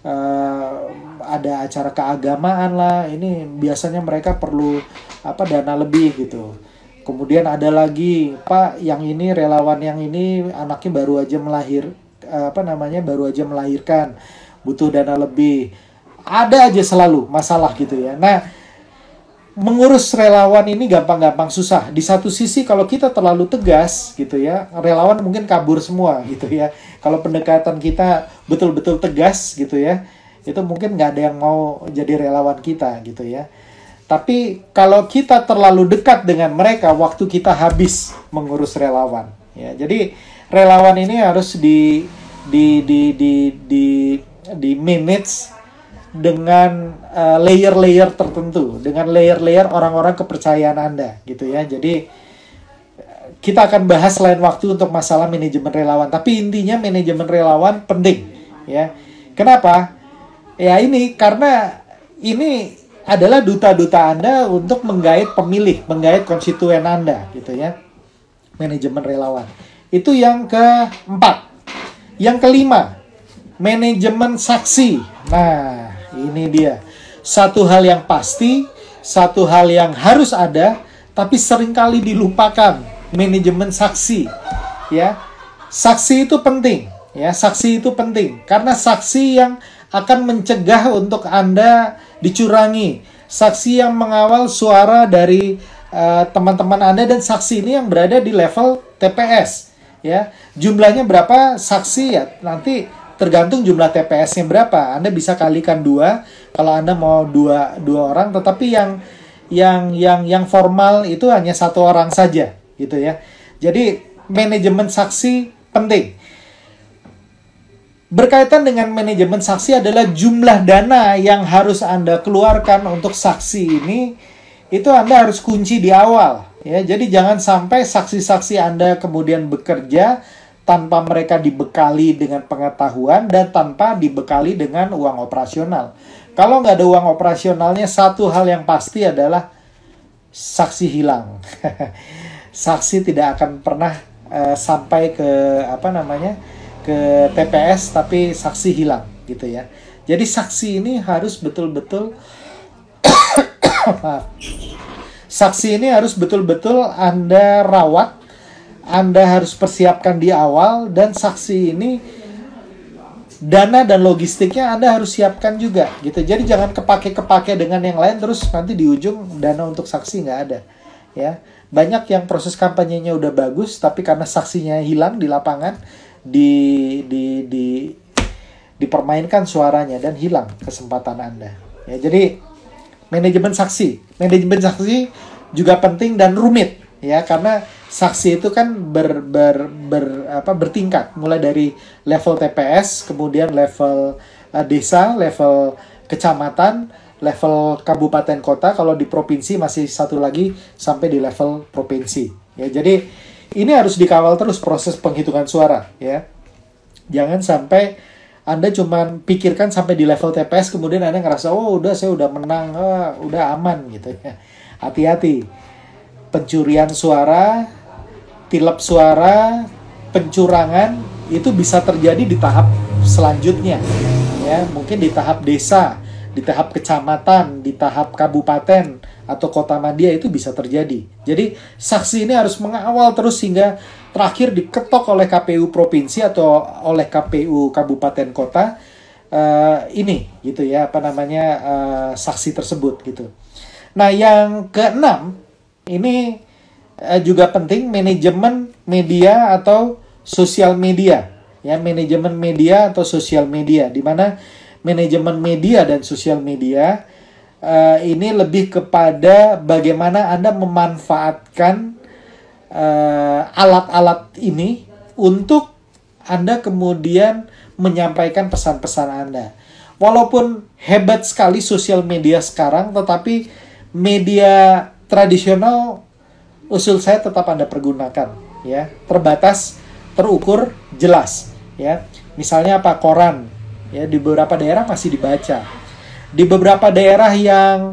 ada acara keagamaan lah, ini biasanya mereka perlu dana lebih gitu. Kemudian ada lagi, Pak yang ini relawan yang ini anaknya baru aja baru aja melahirkan, butuh dana lebih. Ada aja selalu masalah gitu ya. Nah, mengurus relawan ini gampang-gampang susah. Di satu sisi kalau kita terlalu tegas gitu ya, relawan mungkin kabur semua gitu ya. Kalau pendekatan kita betul-betul tegas gitu ya, itu mungkin nggak ada yang mau jadi relawan kita gitu ya. Tapi kalau kita terlalu dekat dengan mereka, waktu kita habis mengurus relawan ya. Jadi relawan ini harus di manage dengan layer-layer tertentu, dengan layer-layer orang-orang kepercayaan Anda gitu ya. Jadi kita akan bahas lain waktu untuk masalah manajemen relawan, tapi intinya manajemen relawan penting ya. Kenapa? Ya ini karena ini adalah duta-duta Anda untuk menggait pemilih, menggait konstituen Anda gitu ya. Manajemen relawan. Itu yang keempat. Yang kelima, manajemen saksi. Nah, ini dia. Satu hal yang pasti, satu hal yang harus ada, tapi seringkali dilupakan. Manajemen saksi. Ya. Saksi itu penting. Ya, saksi itu penting. Karena saksi yang akan mencegah untuk Anda dicurangi. Saksi yang mengawal suara dari teman-teman Anda dan saksi ini yang berada di level TPS. Ya, jumlahnya berapa saksi ya nanti tergantung jumlah TPS-nya berapa. Anda bisa kalikan 2 kalau Anda mau dua orang, tetapi yang formal itu hanya 1 orang saja gitu ya. Jadi manajemen saksi penting. Berkaitan dengan manajemen saksi adalah jumlah dana yang harus Anda keluarkan untuk saksi ini, itu Anda harus kunci di awal. Ya, jadi jangan sampai saksi-saksi Anda kemudian bekerja tanpa mereka dibekali dengan pengetahuan dan tanpa dibekali dengan uang operasional. Kalau nggak ada uang operasionalnya, satu hal yang pasti adalah saksi hilang. Saksi tidak akan pernah sampai ke ke TPS, tapi saksi hilang gitu ya. Jadi saksi ini harus betul-betul saksi ini harus betul-betul Anda rawat, Anda harus persiapkan di awal, dan saksi ini dana dan logistiknya Anda harus siapkan juga gitu. Jadi jangan kepake dengan yang lain terus nanti di ujung dana untuk saksi nggak ada ya. Banyak yang proses kampanyenya udah bagus tapi karena saksinya hilang di lapangan, dipermainkan suaranya dan hilang kesempatan Anda ya. Jadi manajemen saksi juga penting dan rumit ya, karena saksi itu kan bertingkat, mulai dari level TPS, kemudian level desa, level kecamatan, level kabupaten kota. Kalau di provinsi masih satu lagi sampai di level provinsi ya. Jadi ini harus dikawal terus proses penghitungan suara ya. Jangan sampai Anda cuma pikirkan sampai di level TPS, kemudian Anda ngerasa, oh udah saya udah menang, udah aman gitu ya. Hati-hati. Pencurian suara, tilep suara, pencurangan, itu bisa terjadi di tahap selanjutnya. Ya, mungkin di tahap desa, di tahap kecamatan, di tahap kabupaten, atau kota madya itu bisa terjadi. Jadi, saksi ini harus mengawal terus hingga terakhir diketok oleh KPU provinsi atau oleh KPU kabupaten kota ini gitu ya, saksi tersebut gitu. Nah, yang keenam ini juga penting, manajemen media atau sosial media ya, manajemen media atau sosial media, di mana manajemen media dan sosial media ini lebih kepada bagaimana Anda memanfaatkan alat-alat ini untuk Anda kemudian menyampaikan pesan-pesan Anda. Walaupun hebat sekali sosial media sekarang, tetapi media tradisional usul saya tetap Anda pergunakan ya. Terbatas, terukur, jelas ya. Misalnya apa? Koran ya, di beberapa daerah masih dibaca. Di beberapa daerah yang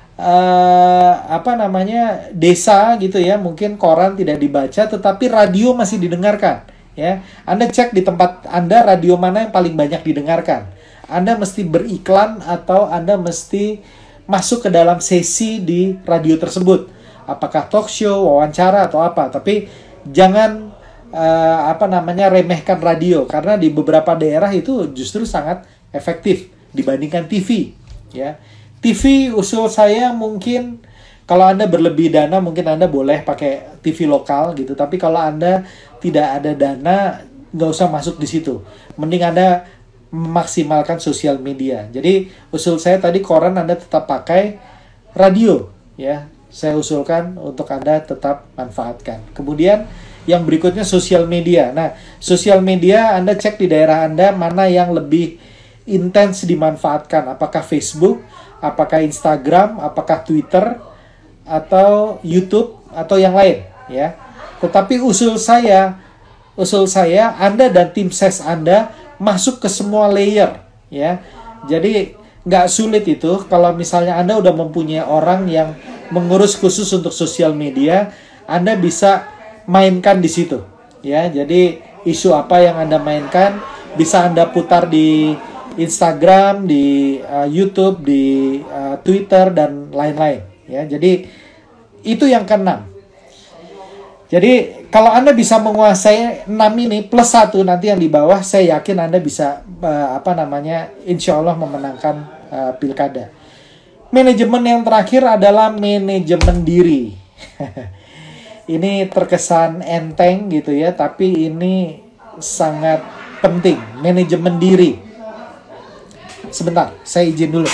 desa gitu ya, mungkin koran tidak dibaca tetapi radio masih didengarkan ya. Anda cek di tempat Anda radio mana yang paling banyak didengarkan. Anda mesti beriklan atau Anda mesti masuk ke dalam sesi di radio tersebut, apakah talk show, wawancara atau apa. Tapi jangan remehkan radio, karena di beberapa daerah itu justru sangat efektif dibandingkan TV ya. TV usul saya mungkin kalau Anda berlebih dana mungkin Anda boleh pakai TV lokal gitu. Tapi kalau Anda tidak ada dana, nggak usah masuk di situ. Mending Anda memaksimalkan sosial media. Jadi usul saya tadi koran Anda tetap pakai, radio ya. Saya usulkan untuk Anda tetap manfaatkan. Kemudian yang berikutnya sosial media. Nah, sosial media Anda cek di daerah Anda mana yang lebih intens dimanfaatkan. Apakah Facebook, apakah Instagram, apakah Twitter, atau YouTube, atau yang lain ya. Tetapi usul saya Anda dan tim ses Anda masuk ke semua layer ya. Jadi nggak sulit itu kalau misalnya Anda udah mempunyai orang yang mengurus khusus untuk sosial media, Anda bisa mainkan di situ ya. Jadi isu apa yang Anda mainkan bisa Anda putar di Instagram, di YouTube, di Twitter dan lain-lain ya. Jadi itu yang keenam. Jadi Kalau Anda bisa menguasai 6 ini plus 1 nanti yang di bawah, saya yakin Anda bisa insya Allah memenangkan pilkada. Manajemen yang terakhir adalah manajemen diri. Ini terkesan enteng gitu ya, tapi ini sangat penting, manajemen diri. Sebentar, saya izin dulu.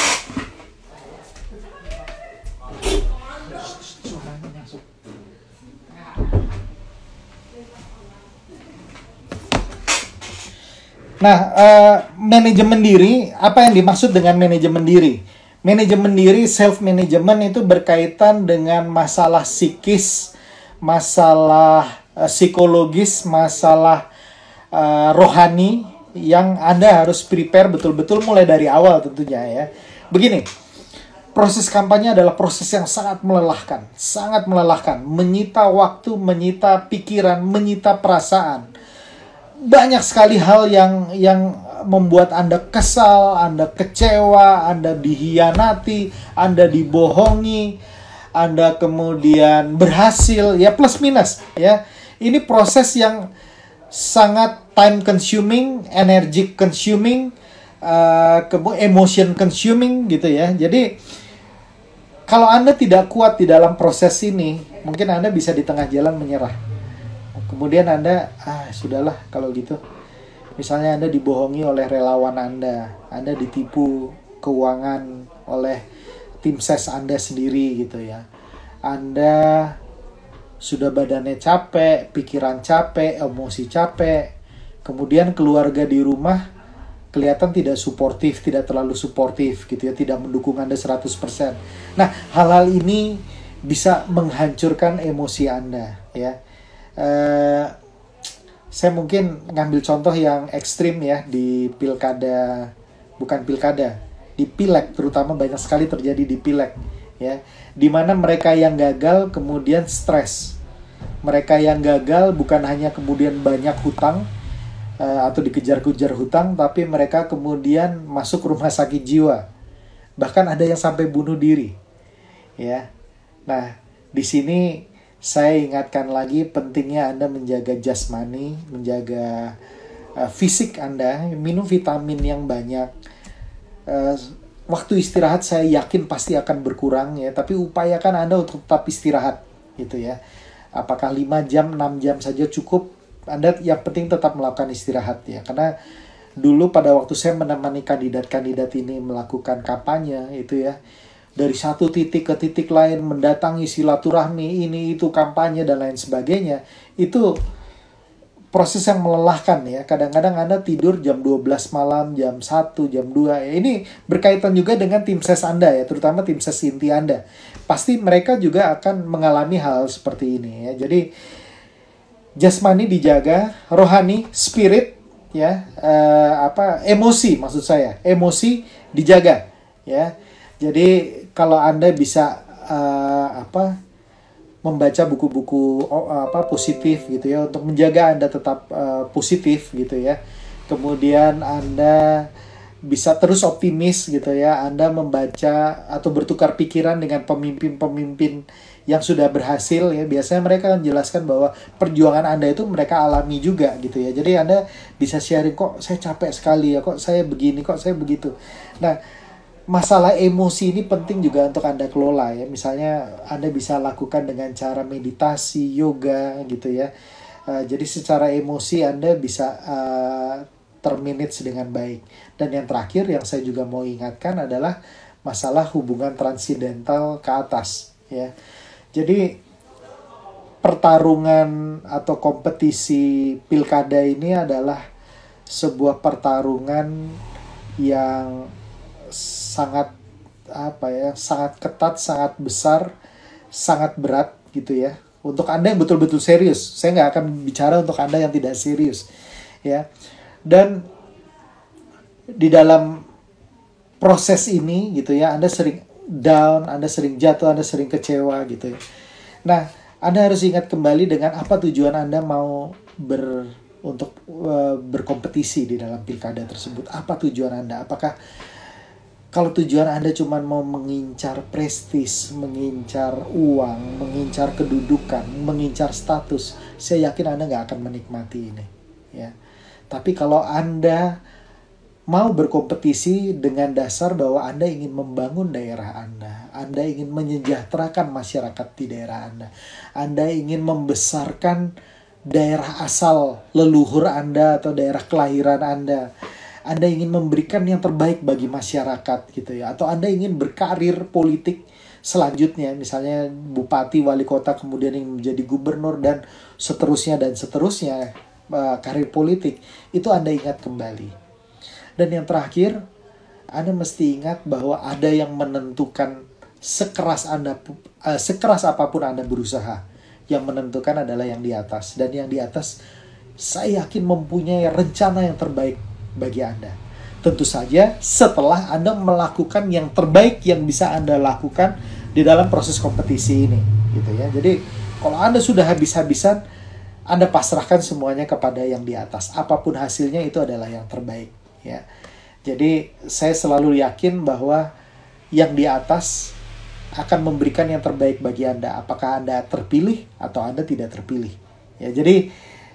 Nah, manajemen diri, apa yang dimaksud dengan manajemen diri? Manajemen diri, self-management itu berkaitan dengan masalah psikis, masalah psikologis, masalah rohani yang Anda harus prepare betul-betul mulai dari awal tentunya ya. Begini, proses kampanye adalah proses yang sangat melelahkan, menyita waktu, menyita pikiran, menyita perasaan. Banyak sekali hal yang membuat Anda kesal, Anda kecewa, Anda dihianati, Anda dibohongi, Anda kemudian berhasil, ya plus minus ya. Ini proses yang sangat time consuming, energy consuming, emotion consuming gitu ya. Jadi kalau Anda tidak kuat di dalam proses ini, mungkin Anda bisa di tengah jalan menyerah. Kemudian Anda, sudahlah kalau gitu. Misalnya Anda dibohongi oleh relawan Anda ditipu keuangan oleh tim ses Anda sendiri gitu ya. Anda sudah badannya capek, pikiran capek, emosi capek. Kemudian keluarga di rumah kelihatan tidak suportif, tidak terlalu suportif gitu ya, tidak mendukung Anda 100%. Nah, hal-hal ini bisa menghancurkan emosi Anda ya. Saya mungkin ngambil contoh yang ekstrim ya di pilkada, bukan pilkada, di pileg terutama banyak sekali terjadi di pileg ya, di mana mereka yang gagal kemudian stres, mereka yang gagal bukan hanya kemudian banyak hutang atau dikejar-kejar hutang, tapi mereka kemudian masuk rumah sakit jiwa, bahkan ada yang sampai bunuh diri ya. Nah, di sini saya ingatkan lagi pentingnya Anda menjaga jasmani, menjaga fisik Anda, minum vitamin yang banyak. Waktu istirahat saya yakin pasti akan berkurang ya, tapi upayakan Anda untuk tetap istirahat gitu ya. Apakah 5 jam, 6 jam saja cukup? Anda yang penting tetap melakukan istirahat ya. Karena dulu pada waktu saya menemani kandidat-kandidat ini melakukan kampanye itu ya, dari satu titik ke titik lain, mendatangi silaturahmi, ini itu kampanye dan lain sebagainya, itu proses yang melelahkan ya. Kadang-kadang Anda tidur jam 12 malam, jam 1, jam 2 ya. Ini berkaitan juga dengan tim ses Anda ya, terutama tim ses inti Anda. Pasti mereka juga akan mengalami hal seperti ini ya. Jadi jasmani dijaga, rohani, spirit ya, emosi maksud saya, emosi dijaga ya. Jadi kalau Anda bisa membaca buku-buku positif gitu ya, untuk menjaga Anda tetap positif gitu ya. Kemudian Anda bisa terus optimis gitu ya. Anda membaca atau bertukar pikiran dengan pemimpin-pemimpin yang sudah berhasil ya. Biasanya mereka akan jelaskan bahwa perjuangan Anda itu mereka alami juga gitu ya. Jadi Anda bisa sharing, kok saya capek sekali ya, kok saya begini, kok saya begitu. Nah, masalah emosi ini penting juga untuk Anda kelola ya. Misalnya Anda bisa lakukan dengan cara meditasi, yoga gitu ya. Jadi secara emosi Anda bisa termanage dengan baik. Dan yang terakhir yang saya juga mau ingatkan adalah masalah hubungan transidental ke atas ya. Jadi pertarungan atau kompetisi pilkada ini adalah sebuah pertarungan yang sangat sangat ketat, sangat besar, sangat berat gitu ya. Untuk Anda yang betul-betul serius, saya nggak akan bicara untuk Anda yang tidak serius ya. Dan di dalam proses ini gitu ya, Anda sering down, Anda sering jatuh, Anda sering kecewa gitu ya. Nah, Anda harus ingat kembali dengan apa tujuan Anda mau berkompetisi di dalam pilkada tersebut. Apa tujuan Anda? Apakah Kalau tujuan Anda cuma mau mengincar prestis, mengincar uang, mengincar kedudukan, mengincar status, saya yakin Anda nggak akan menikmati ini. Ya. Tapi kalau Anda mau berkompetisi dengan dasar bahwa Anda ingin membangun daerah Anda ingin menyejahterakan masyarakat di daerah Anda ingin membesarkan daerah asal leluhur Anda atau daerah kelahiran Anda ingin memberikan yang terbaik bagi masyarakat gitu ya, atau Anda ingin berkarir politik selanjutnya, misalnya bupati, wali kota, kemudian ingin menjadi gubernur dan seterusnya karir politik, itu Anda ingat kembali. Dan yang terakhir, Anda mesti ingat bahwa ada yang menentukan sekeras apapun Anda berusaha. Yang menentukan adalah yang di atas. Dan yang di atas, saya yakin mempunyai rencana yang terbaik bagi Anda. Tentu saja setelah Anda melakukan yang terbaik yang bisa Anda lakukan di dalam proses kompetisi ini. Gitu ya. Jadi, kalau Anda sudah habis-habisan, Anda pasrahkan semuanya kepada yang di atas. Apapun hasilnya itu adalah yang terbaik. Ya. Jadi saya selalu yakin bahwa yang di atas akan memberikan yang terbaik bagi Anda. Apakah Anda terpilih atau Anda tidak terpilih. Ya, jadi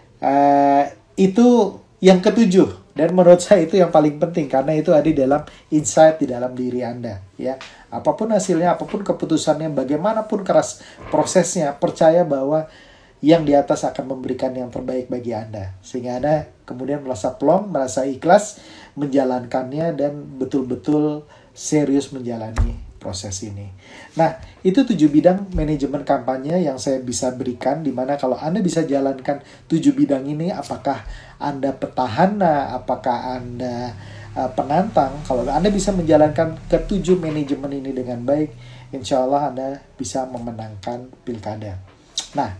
itu yang ketujuh. Dan menurut saya itu yang paling penting. Karena itu ada di dalam insight di dalam diri Anda. Ya. Apapun hasilnya, apapun keputusannya, bagaimanapun keras prosesnya, percaya bahwa yang di atas akan memberikan yang terbaik bagi Anda. Sehingga Anda kemudian merasa plong, merasa ikhlas menjalankannya dan betul-betul serius menjalani proses ini. Nah, itu 7 bidang manajemen kampanye yang saya bisa berikan, di mana kalau Anda bisa jalankan 7 bidang ini, apakah Anda petahana, apakah Anda penantang, kalau Anda bisa menjalankan ke-7 manajemen ini dengan baik, insya Allah Anda bisa memenangkan pilkada. Nah,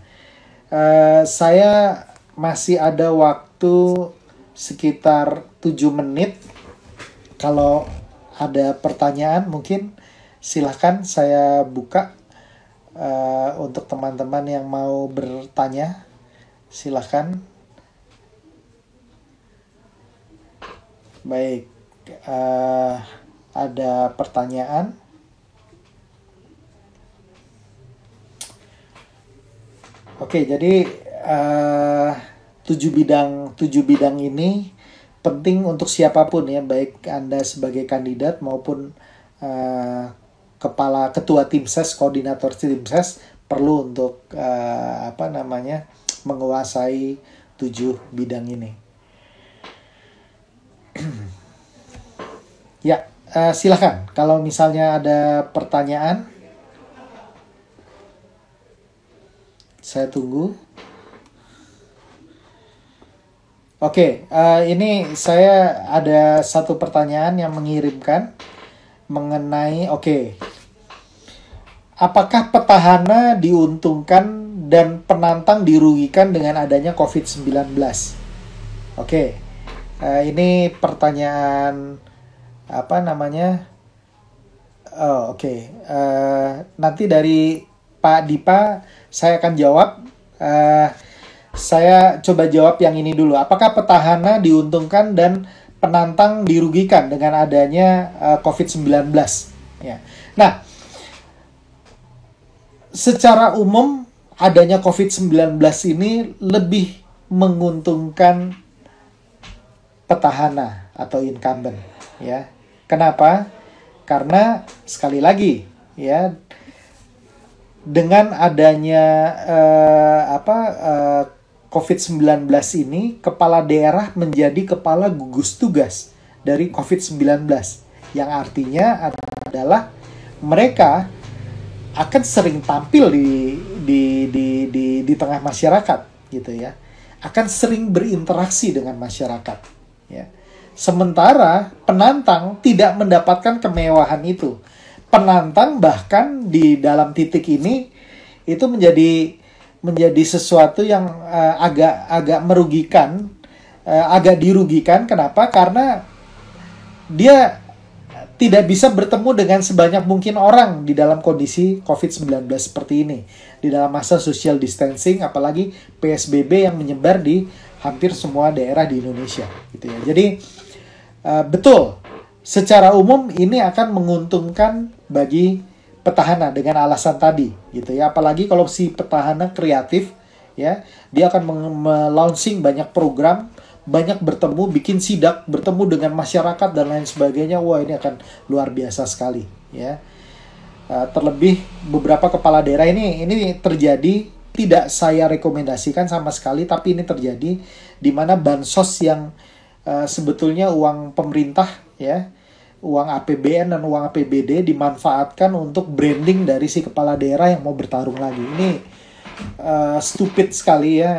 saya masih ada waktu sekitar 7 menit. Kalau ada pertanyaan mungkin silahkan saya buka untuk teman-teman yang mau bertanya. Silahkan. Baik, ada pertanyaan. Oke, jadi 7 bidang ini penting untuk siapapun ya, baik Anda sebagai kandidat maupun ketua tim ses, koordinator tim ses perlu untuk menguasai 7 bidang ini. Ya, silakan kalau misalnya ada pertanyaan. Saya tunggu. Oke, ini saya ada satu pertanyaan yang mengirimkan mengenai, apakah petahana diuntungkan dan penantang dirugikan dengan adanya COVID-19? Ini pertanyaan nanti dari Pak Dipa saya akan jawab. Saya coba jawab yang ini dulu. Apakah petahana diuntungkan dan penantang dirugikan dengan adanya COVID-19? Ya. Nah, secara umum adanya COVID-19 ini lebih menguntungkan petahana atau incumbent. Ya. Kenapa? Karena sekali lagi, ya, dengan adanya COVID-19 ini, kepala daerah menjadi kepala gugus tugas dari COVID-19. Yang artinya adalah mereka akan sering tampil di tengah masyarakat, gitu ya. Akan sering berinteraksi dengan masyarakat, ya. Sementara penantang tidak mendapatkan kemewahan itu. Penantang bahkan di dalam titik ini itu menjadi sesuatu yang agak merugikan, agak dirugikan. Kenapa? Karena dia tidak bisa bertemu dengan sebanyak mungkin orang di dalam kondisi COVID-19 seperti ini. Di dalam masa social distancing, apalagi PSBB yang menyebar di hampir semua daerah di Indonesia, gitu ya. Jadi betul, secara umum ini akan menguntungkan bagi petahana dengan alasan tadi gitu ya. Apalagi kalau si petahana kreatif ya, dia akan launching banyak program, banyak bertemu, bikin sidak, bertemu dengan masyarakat dan lain sebagainya. Wah, ini akan luar biasa sekali ya. Terlebih beberapa kepala daerah ini terjadi, tidak saya rekomendasikan sama sekali, tapi ini terjadi di mana bansos yang sebetulnya uang pemerintah ya, uang APBN dan uang APBD dimanfaatkan untuk branding dari si kepala daerah yang mau bertarung lagi. Ini stupid sekali ya,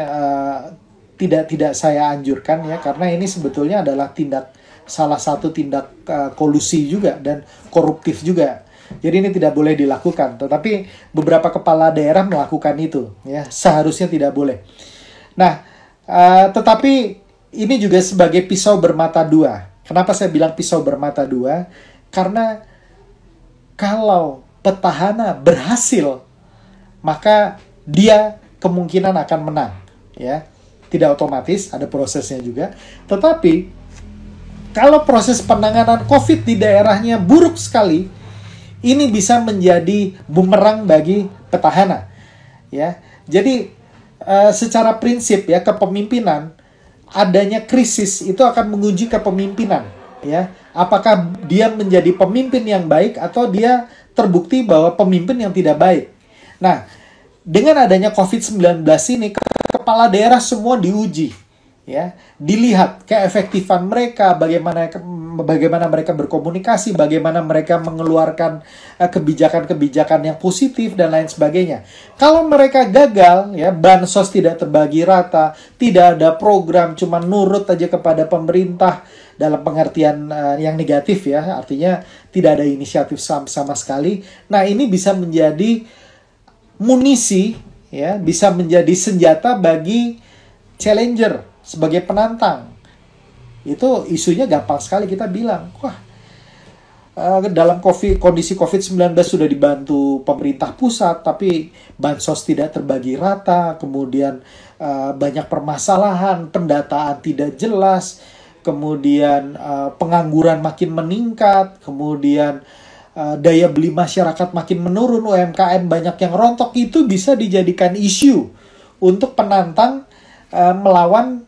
tidak saya anjurkan ya, karena ini sebetulnya adalah salah satu tindak kolusi juga dan koruptif juga. Jadi ini tidak boleh dilakukan, tetapi beberapa kepala daerah melakukan itu ya, seharusnya tidak boleh. Nah, tetapi ini juga sebagai pisau bermata dua. Kenapa saya bilang pisau bermata dua? Karena kalau petahana berhasil, maka dia kemungkinan akan menang, ya. Tidak otomatis, ada prosesnya juga. Tetapi kalau proses penanganan COVID di daerahnya buruk sekali, ini bisa menjadi bumerang bagi petahana, ya. Jadi secara prinsip ya, kepemimpinan, adanya krisis itu akan menguji kepemimpinan, ya. Apakah dia menjadi pemimpin yang baik atau dia terbukti bahwa pemimpin yang tidak baik. Nah, dengan adanya COVID-19 ini, kepala daerah semua diuji, ya, dilihat keefektifan mereka, bagaimana mereka berkomunikasi, bagaimana mereka mengeluarkan kebijakan-kebijakan yang positif dan lain sebagainya. Kalau mereka gagal, ya, bansos tidak terbagi rata, tidak ada program, cuma nurut aja kepada pemerintah dalam pengertian yang negatif ya, artinya tidak ada inisiatif sama sekali. Nah, ini bisa menjadi munisi, ya, bisa menjadi senjata bagi challenger sebagai penantang. Itu isunya gampang sekali kita bilang, wah, dalam kondisi COVID-19 sudah dibantu pemerintah pusat, tapi bansos tidak terbagi rata, kemudian banyak permasalahan, pendataan tidak jelas, kemudian pengangguran makin meningkat, kemudian daya beli masyarakat makin menurun, UMKM banyak yang rontok. Itu bisa dijadikan isu untuk penantang melawan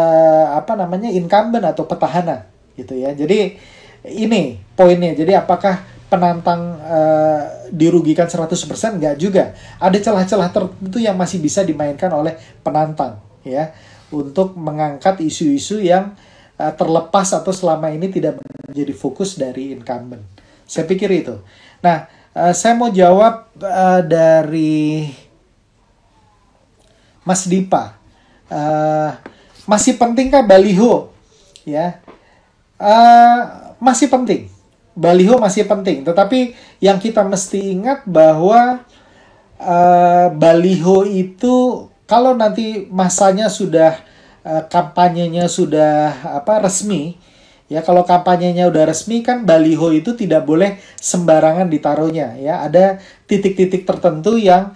incumbent atau petahana gitu ya. Jadi ini poinnya. Jadi apakah penantang dirugikan 100%? Enggak juga. Ada celah-celah tertentu yang masih bisa dimainkan oleh penantang ya, untuk mengangkat isu-isu yang terlepas atau selama ini tidak menjadi fokus dari incumbent. Saya pikir itu. Nah, saya mau jawab dari Mas Dipa. Masih pentingkah baliho? Ya, masih penting. Baliho masih penting. Tetapi yang kita mesti ingat bahwa baliho itu kalau nanti masanya sudah kampanyenya sudah resmi. Ya, kalau kampanyenya udah resmi kan baliho itu tidak boleh sembarangan ditaruhnya. Ya, ada titik-titik tertentu yang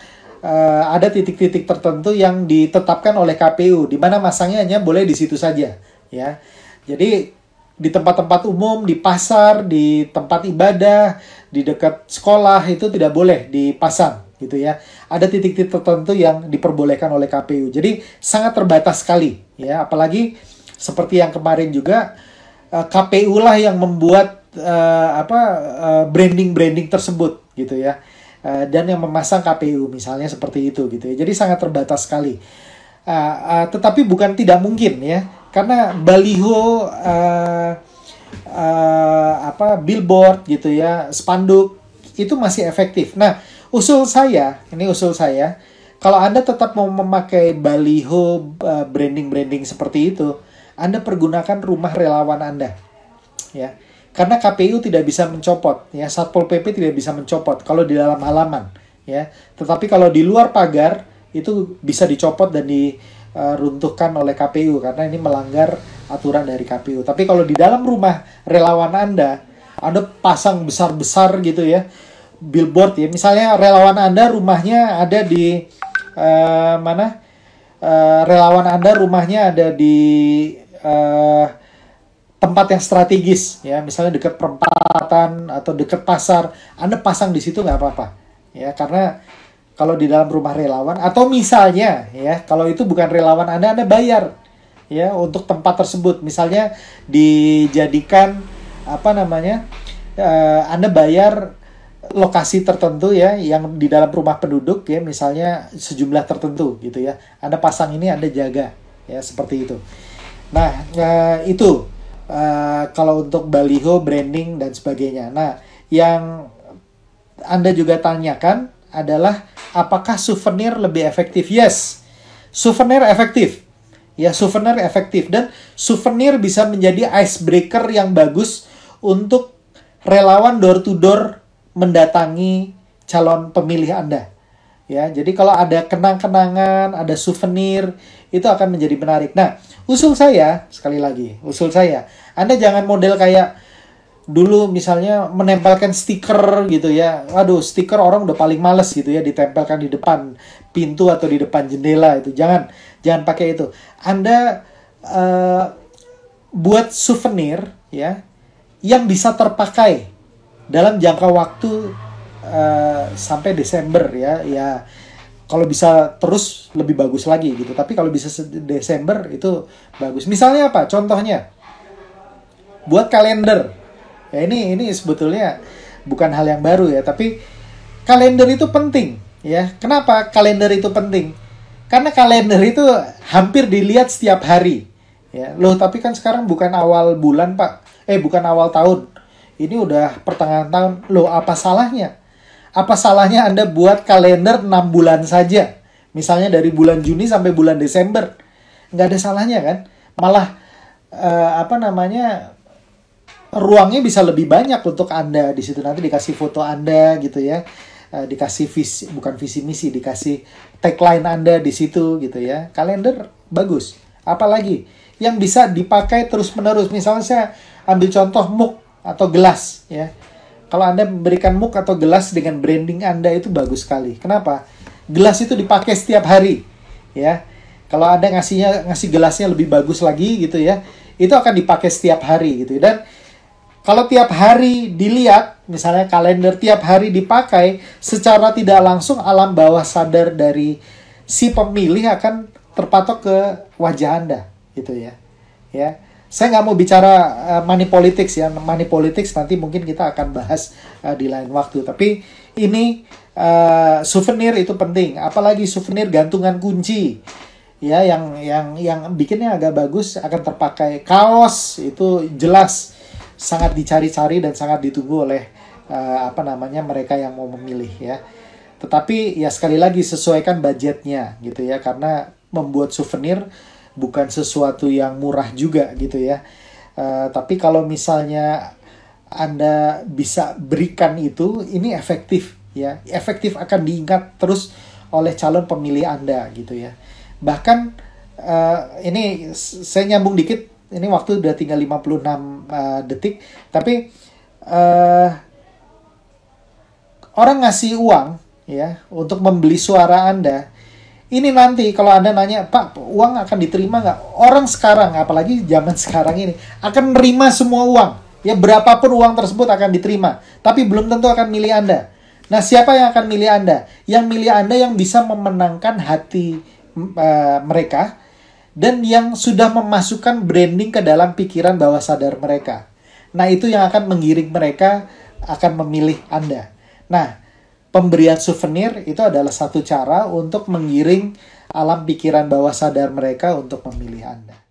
ditetapkan oleh KPU, di mana masangnya hanya boleh di situ saja. Ya, jadi di tempat-tempat umum, di pasar, di tempat ibadah, di dekat sekolah itu tidak boleh dipasang, gitu ya. Ada titik-titik tertentu yang diperbolehkan oleh KPU. Jadi sangat terbatas sekali. Ya, apalagi seperti yang kemarin juga. KPU lah yang membuat branding tersebut gitu ya, dan yang memasang KPU misalnya seperti itu gitu ya. Jadi sangat terbatas sekali. Tetapi bukan tidak mungkin ya, karena baliho, billboard gitu ya, spanduk itu masih efektif. Nah, usul saya, kalau Anda tetap mau memakai baliho, branding seperti itu, Anda pergunakan rumah relawan Anda, ya, karena KPU tidak bisa mencopot, ya, Satpol PP tidak bisa mencopot kalau di dalam halaman, ya, tetapi kalau di luar pagar itu bisa dicopot dan diruntuhkan oleh KPU karena ini melanggar aturan dari KPU. Tapi kalau di dalam rumah relawan Anda pasang besar-besar gitu ya, billboard ya, misalnya relawan Anda rumahnya ada di relawan Anda rumahnya ada di tempat yang strategis, ya, misalnya dekat perempatan atau dekat pasar, Anda pasang di situ nggak apa-apa, ya, karena kalau di dalam rumah relawan, atau misalnya, ya, kalau itu bukan relawan Anda bayar, ya, untuk tempat tersebut, misalnya dijadikan apa namanya, Anda bayar lokasi tertentu, ya, yang di dalam rumah penduduk, ya, misalnya sejumlah tertentu gitu, ya, Anda pasang ini, Anda jaga, ya, seperti itu. Nah, itu kalau untuk baliho, branding dan sebagainya. Nah, yang Anda juga tanyakan adalah apakah souvenir lebih efektif? Yes, souvenir efektif. Ya, souvenir efektif, dan souvenir bisa menjadi icebreaker yang bagus untuk relawan door to door mendatangi calon pemilih Anda. Ya, jadi kalau ada kenang-kenangan, ada souvenir, itu akan menjadi menarik. Nah, usul saya, sekali lagi, usul saya, Anda jangan model kayak dulu misalnya menempelkan stiker gitu ya. Waduh, stiker orang udah paling males gitu ya, ditempelkan di depan pintu atau di depan jendela itu. Jangan pakai itu. Anda buat souvenir, ya, yang bisa terpakai dalam jangka waktu sampai Desember, ya. Kalau bisa terus lebih bagus lagi gitu. Tapi kalau bisa Desember itu bagus. Misalnya apa? Contohnya buat kalender. Ya, ini sebetulnya bukan hal yang baru, ya, tapi kalender itu penting, ya. Kenapa kalender itu penting? Karena kalender itu hampir dilihat setiap hari, ya. Loh, tapi kan sekarang bukan awal bulan, Pak. Bukan awal tahun. Ini udah pertengahan tahun. Loh, apa salahnya? Apa salahnya Anda buat kalender 6 bulan saja? Misalnya dari bulan Juni sampai bulan Desember. Nggak ada salahnya kan? Malah, ruangnya bisa lebih banyak untuk Anda. Di situ nanti dikasih foto Anda gitu, ya. Dikasih bukan visi misi, dikasih tagline Anda di situ gitu, ya. Kalender bagus. Apalagi yang bisa dipakai terus-menerus. Misalnya saya ambil contoh mug atau gelas, ya. Kalau Anda memberikan mug atau gelas dengan branding Anda, itu bagus sekali. Kenapa? Gelas itu dipakai setiap hari, ya. Kalau Anda ngasih gelasnya lebih bagus lagi gitu, ya, itu akan dipakai setiap hari gitu. Dan kalau tiap hari dilihat, misalnya kalender tiap hari dipakai, secara tidak langsung alam bawah sadar dari si pemilih akan terpatok ke wajah Anda gitu, ya. Ya. Saya nggak mau bicara money politics, ya. Money politics nanti mungkin kita akan bahas di lain waktu. Tapi ini souvenir itu penting. Apalagi souvenir gantungan kunci, ya, yang bikinnya agak bagus akan terpakai. Kaos itu jelas sangat dicari-cari dan sangat ditunggu oleh mereka yang mau memilih, ya. Tetapi ya sekali lagi sesuaikan budgetnya gitu, ya, karena membuat souvenir bukan sesuatu yang murah juga gitu, ya. Tapi kalau misalnya Anda bisa berikan itu, ini efektif, ya. Efektif akan diingat terus oleh calon pemilih Anda gitu, ya. Bahkan ini saya nyambung dikit, ini waktu udah tinggal 56 detik, tapi orang ngasih uang, ya, untuk membeli suara Anda. Ini nanti kalau Anda nanya, Pak, uang akan diterima nggak? Orang sekarang, apalagi zaman sekarang ini, akan menerima semua uang. Ya, berapapun uang tersebut akan diterima. Tapi belum tentu akan milih Anda. Nah, siapa yang akan milih Anda? Yang milih Anda yang bisa memenangkan hati mereka, dan yang sudah memasukkan branding ke dalam pikiran bawah sadar mereka. Nah, itu yang akan menggiring mereka akan memilih Anda. Nah, pemberian souvenir itu adalah satu cara untuk menggiring alam pikiran bawah sadar mereka untuk memilih Anda.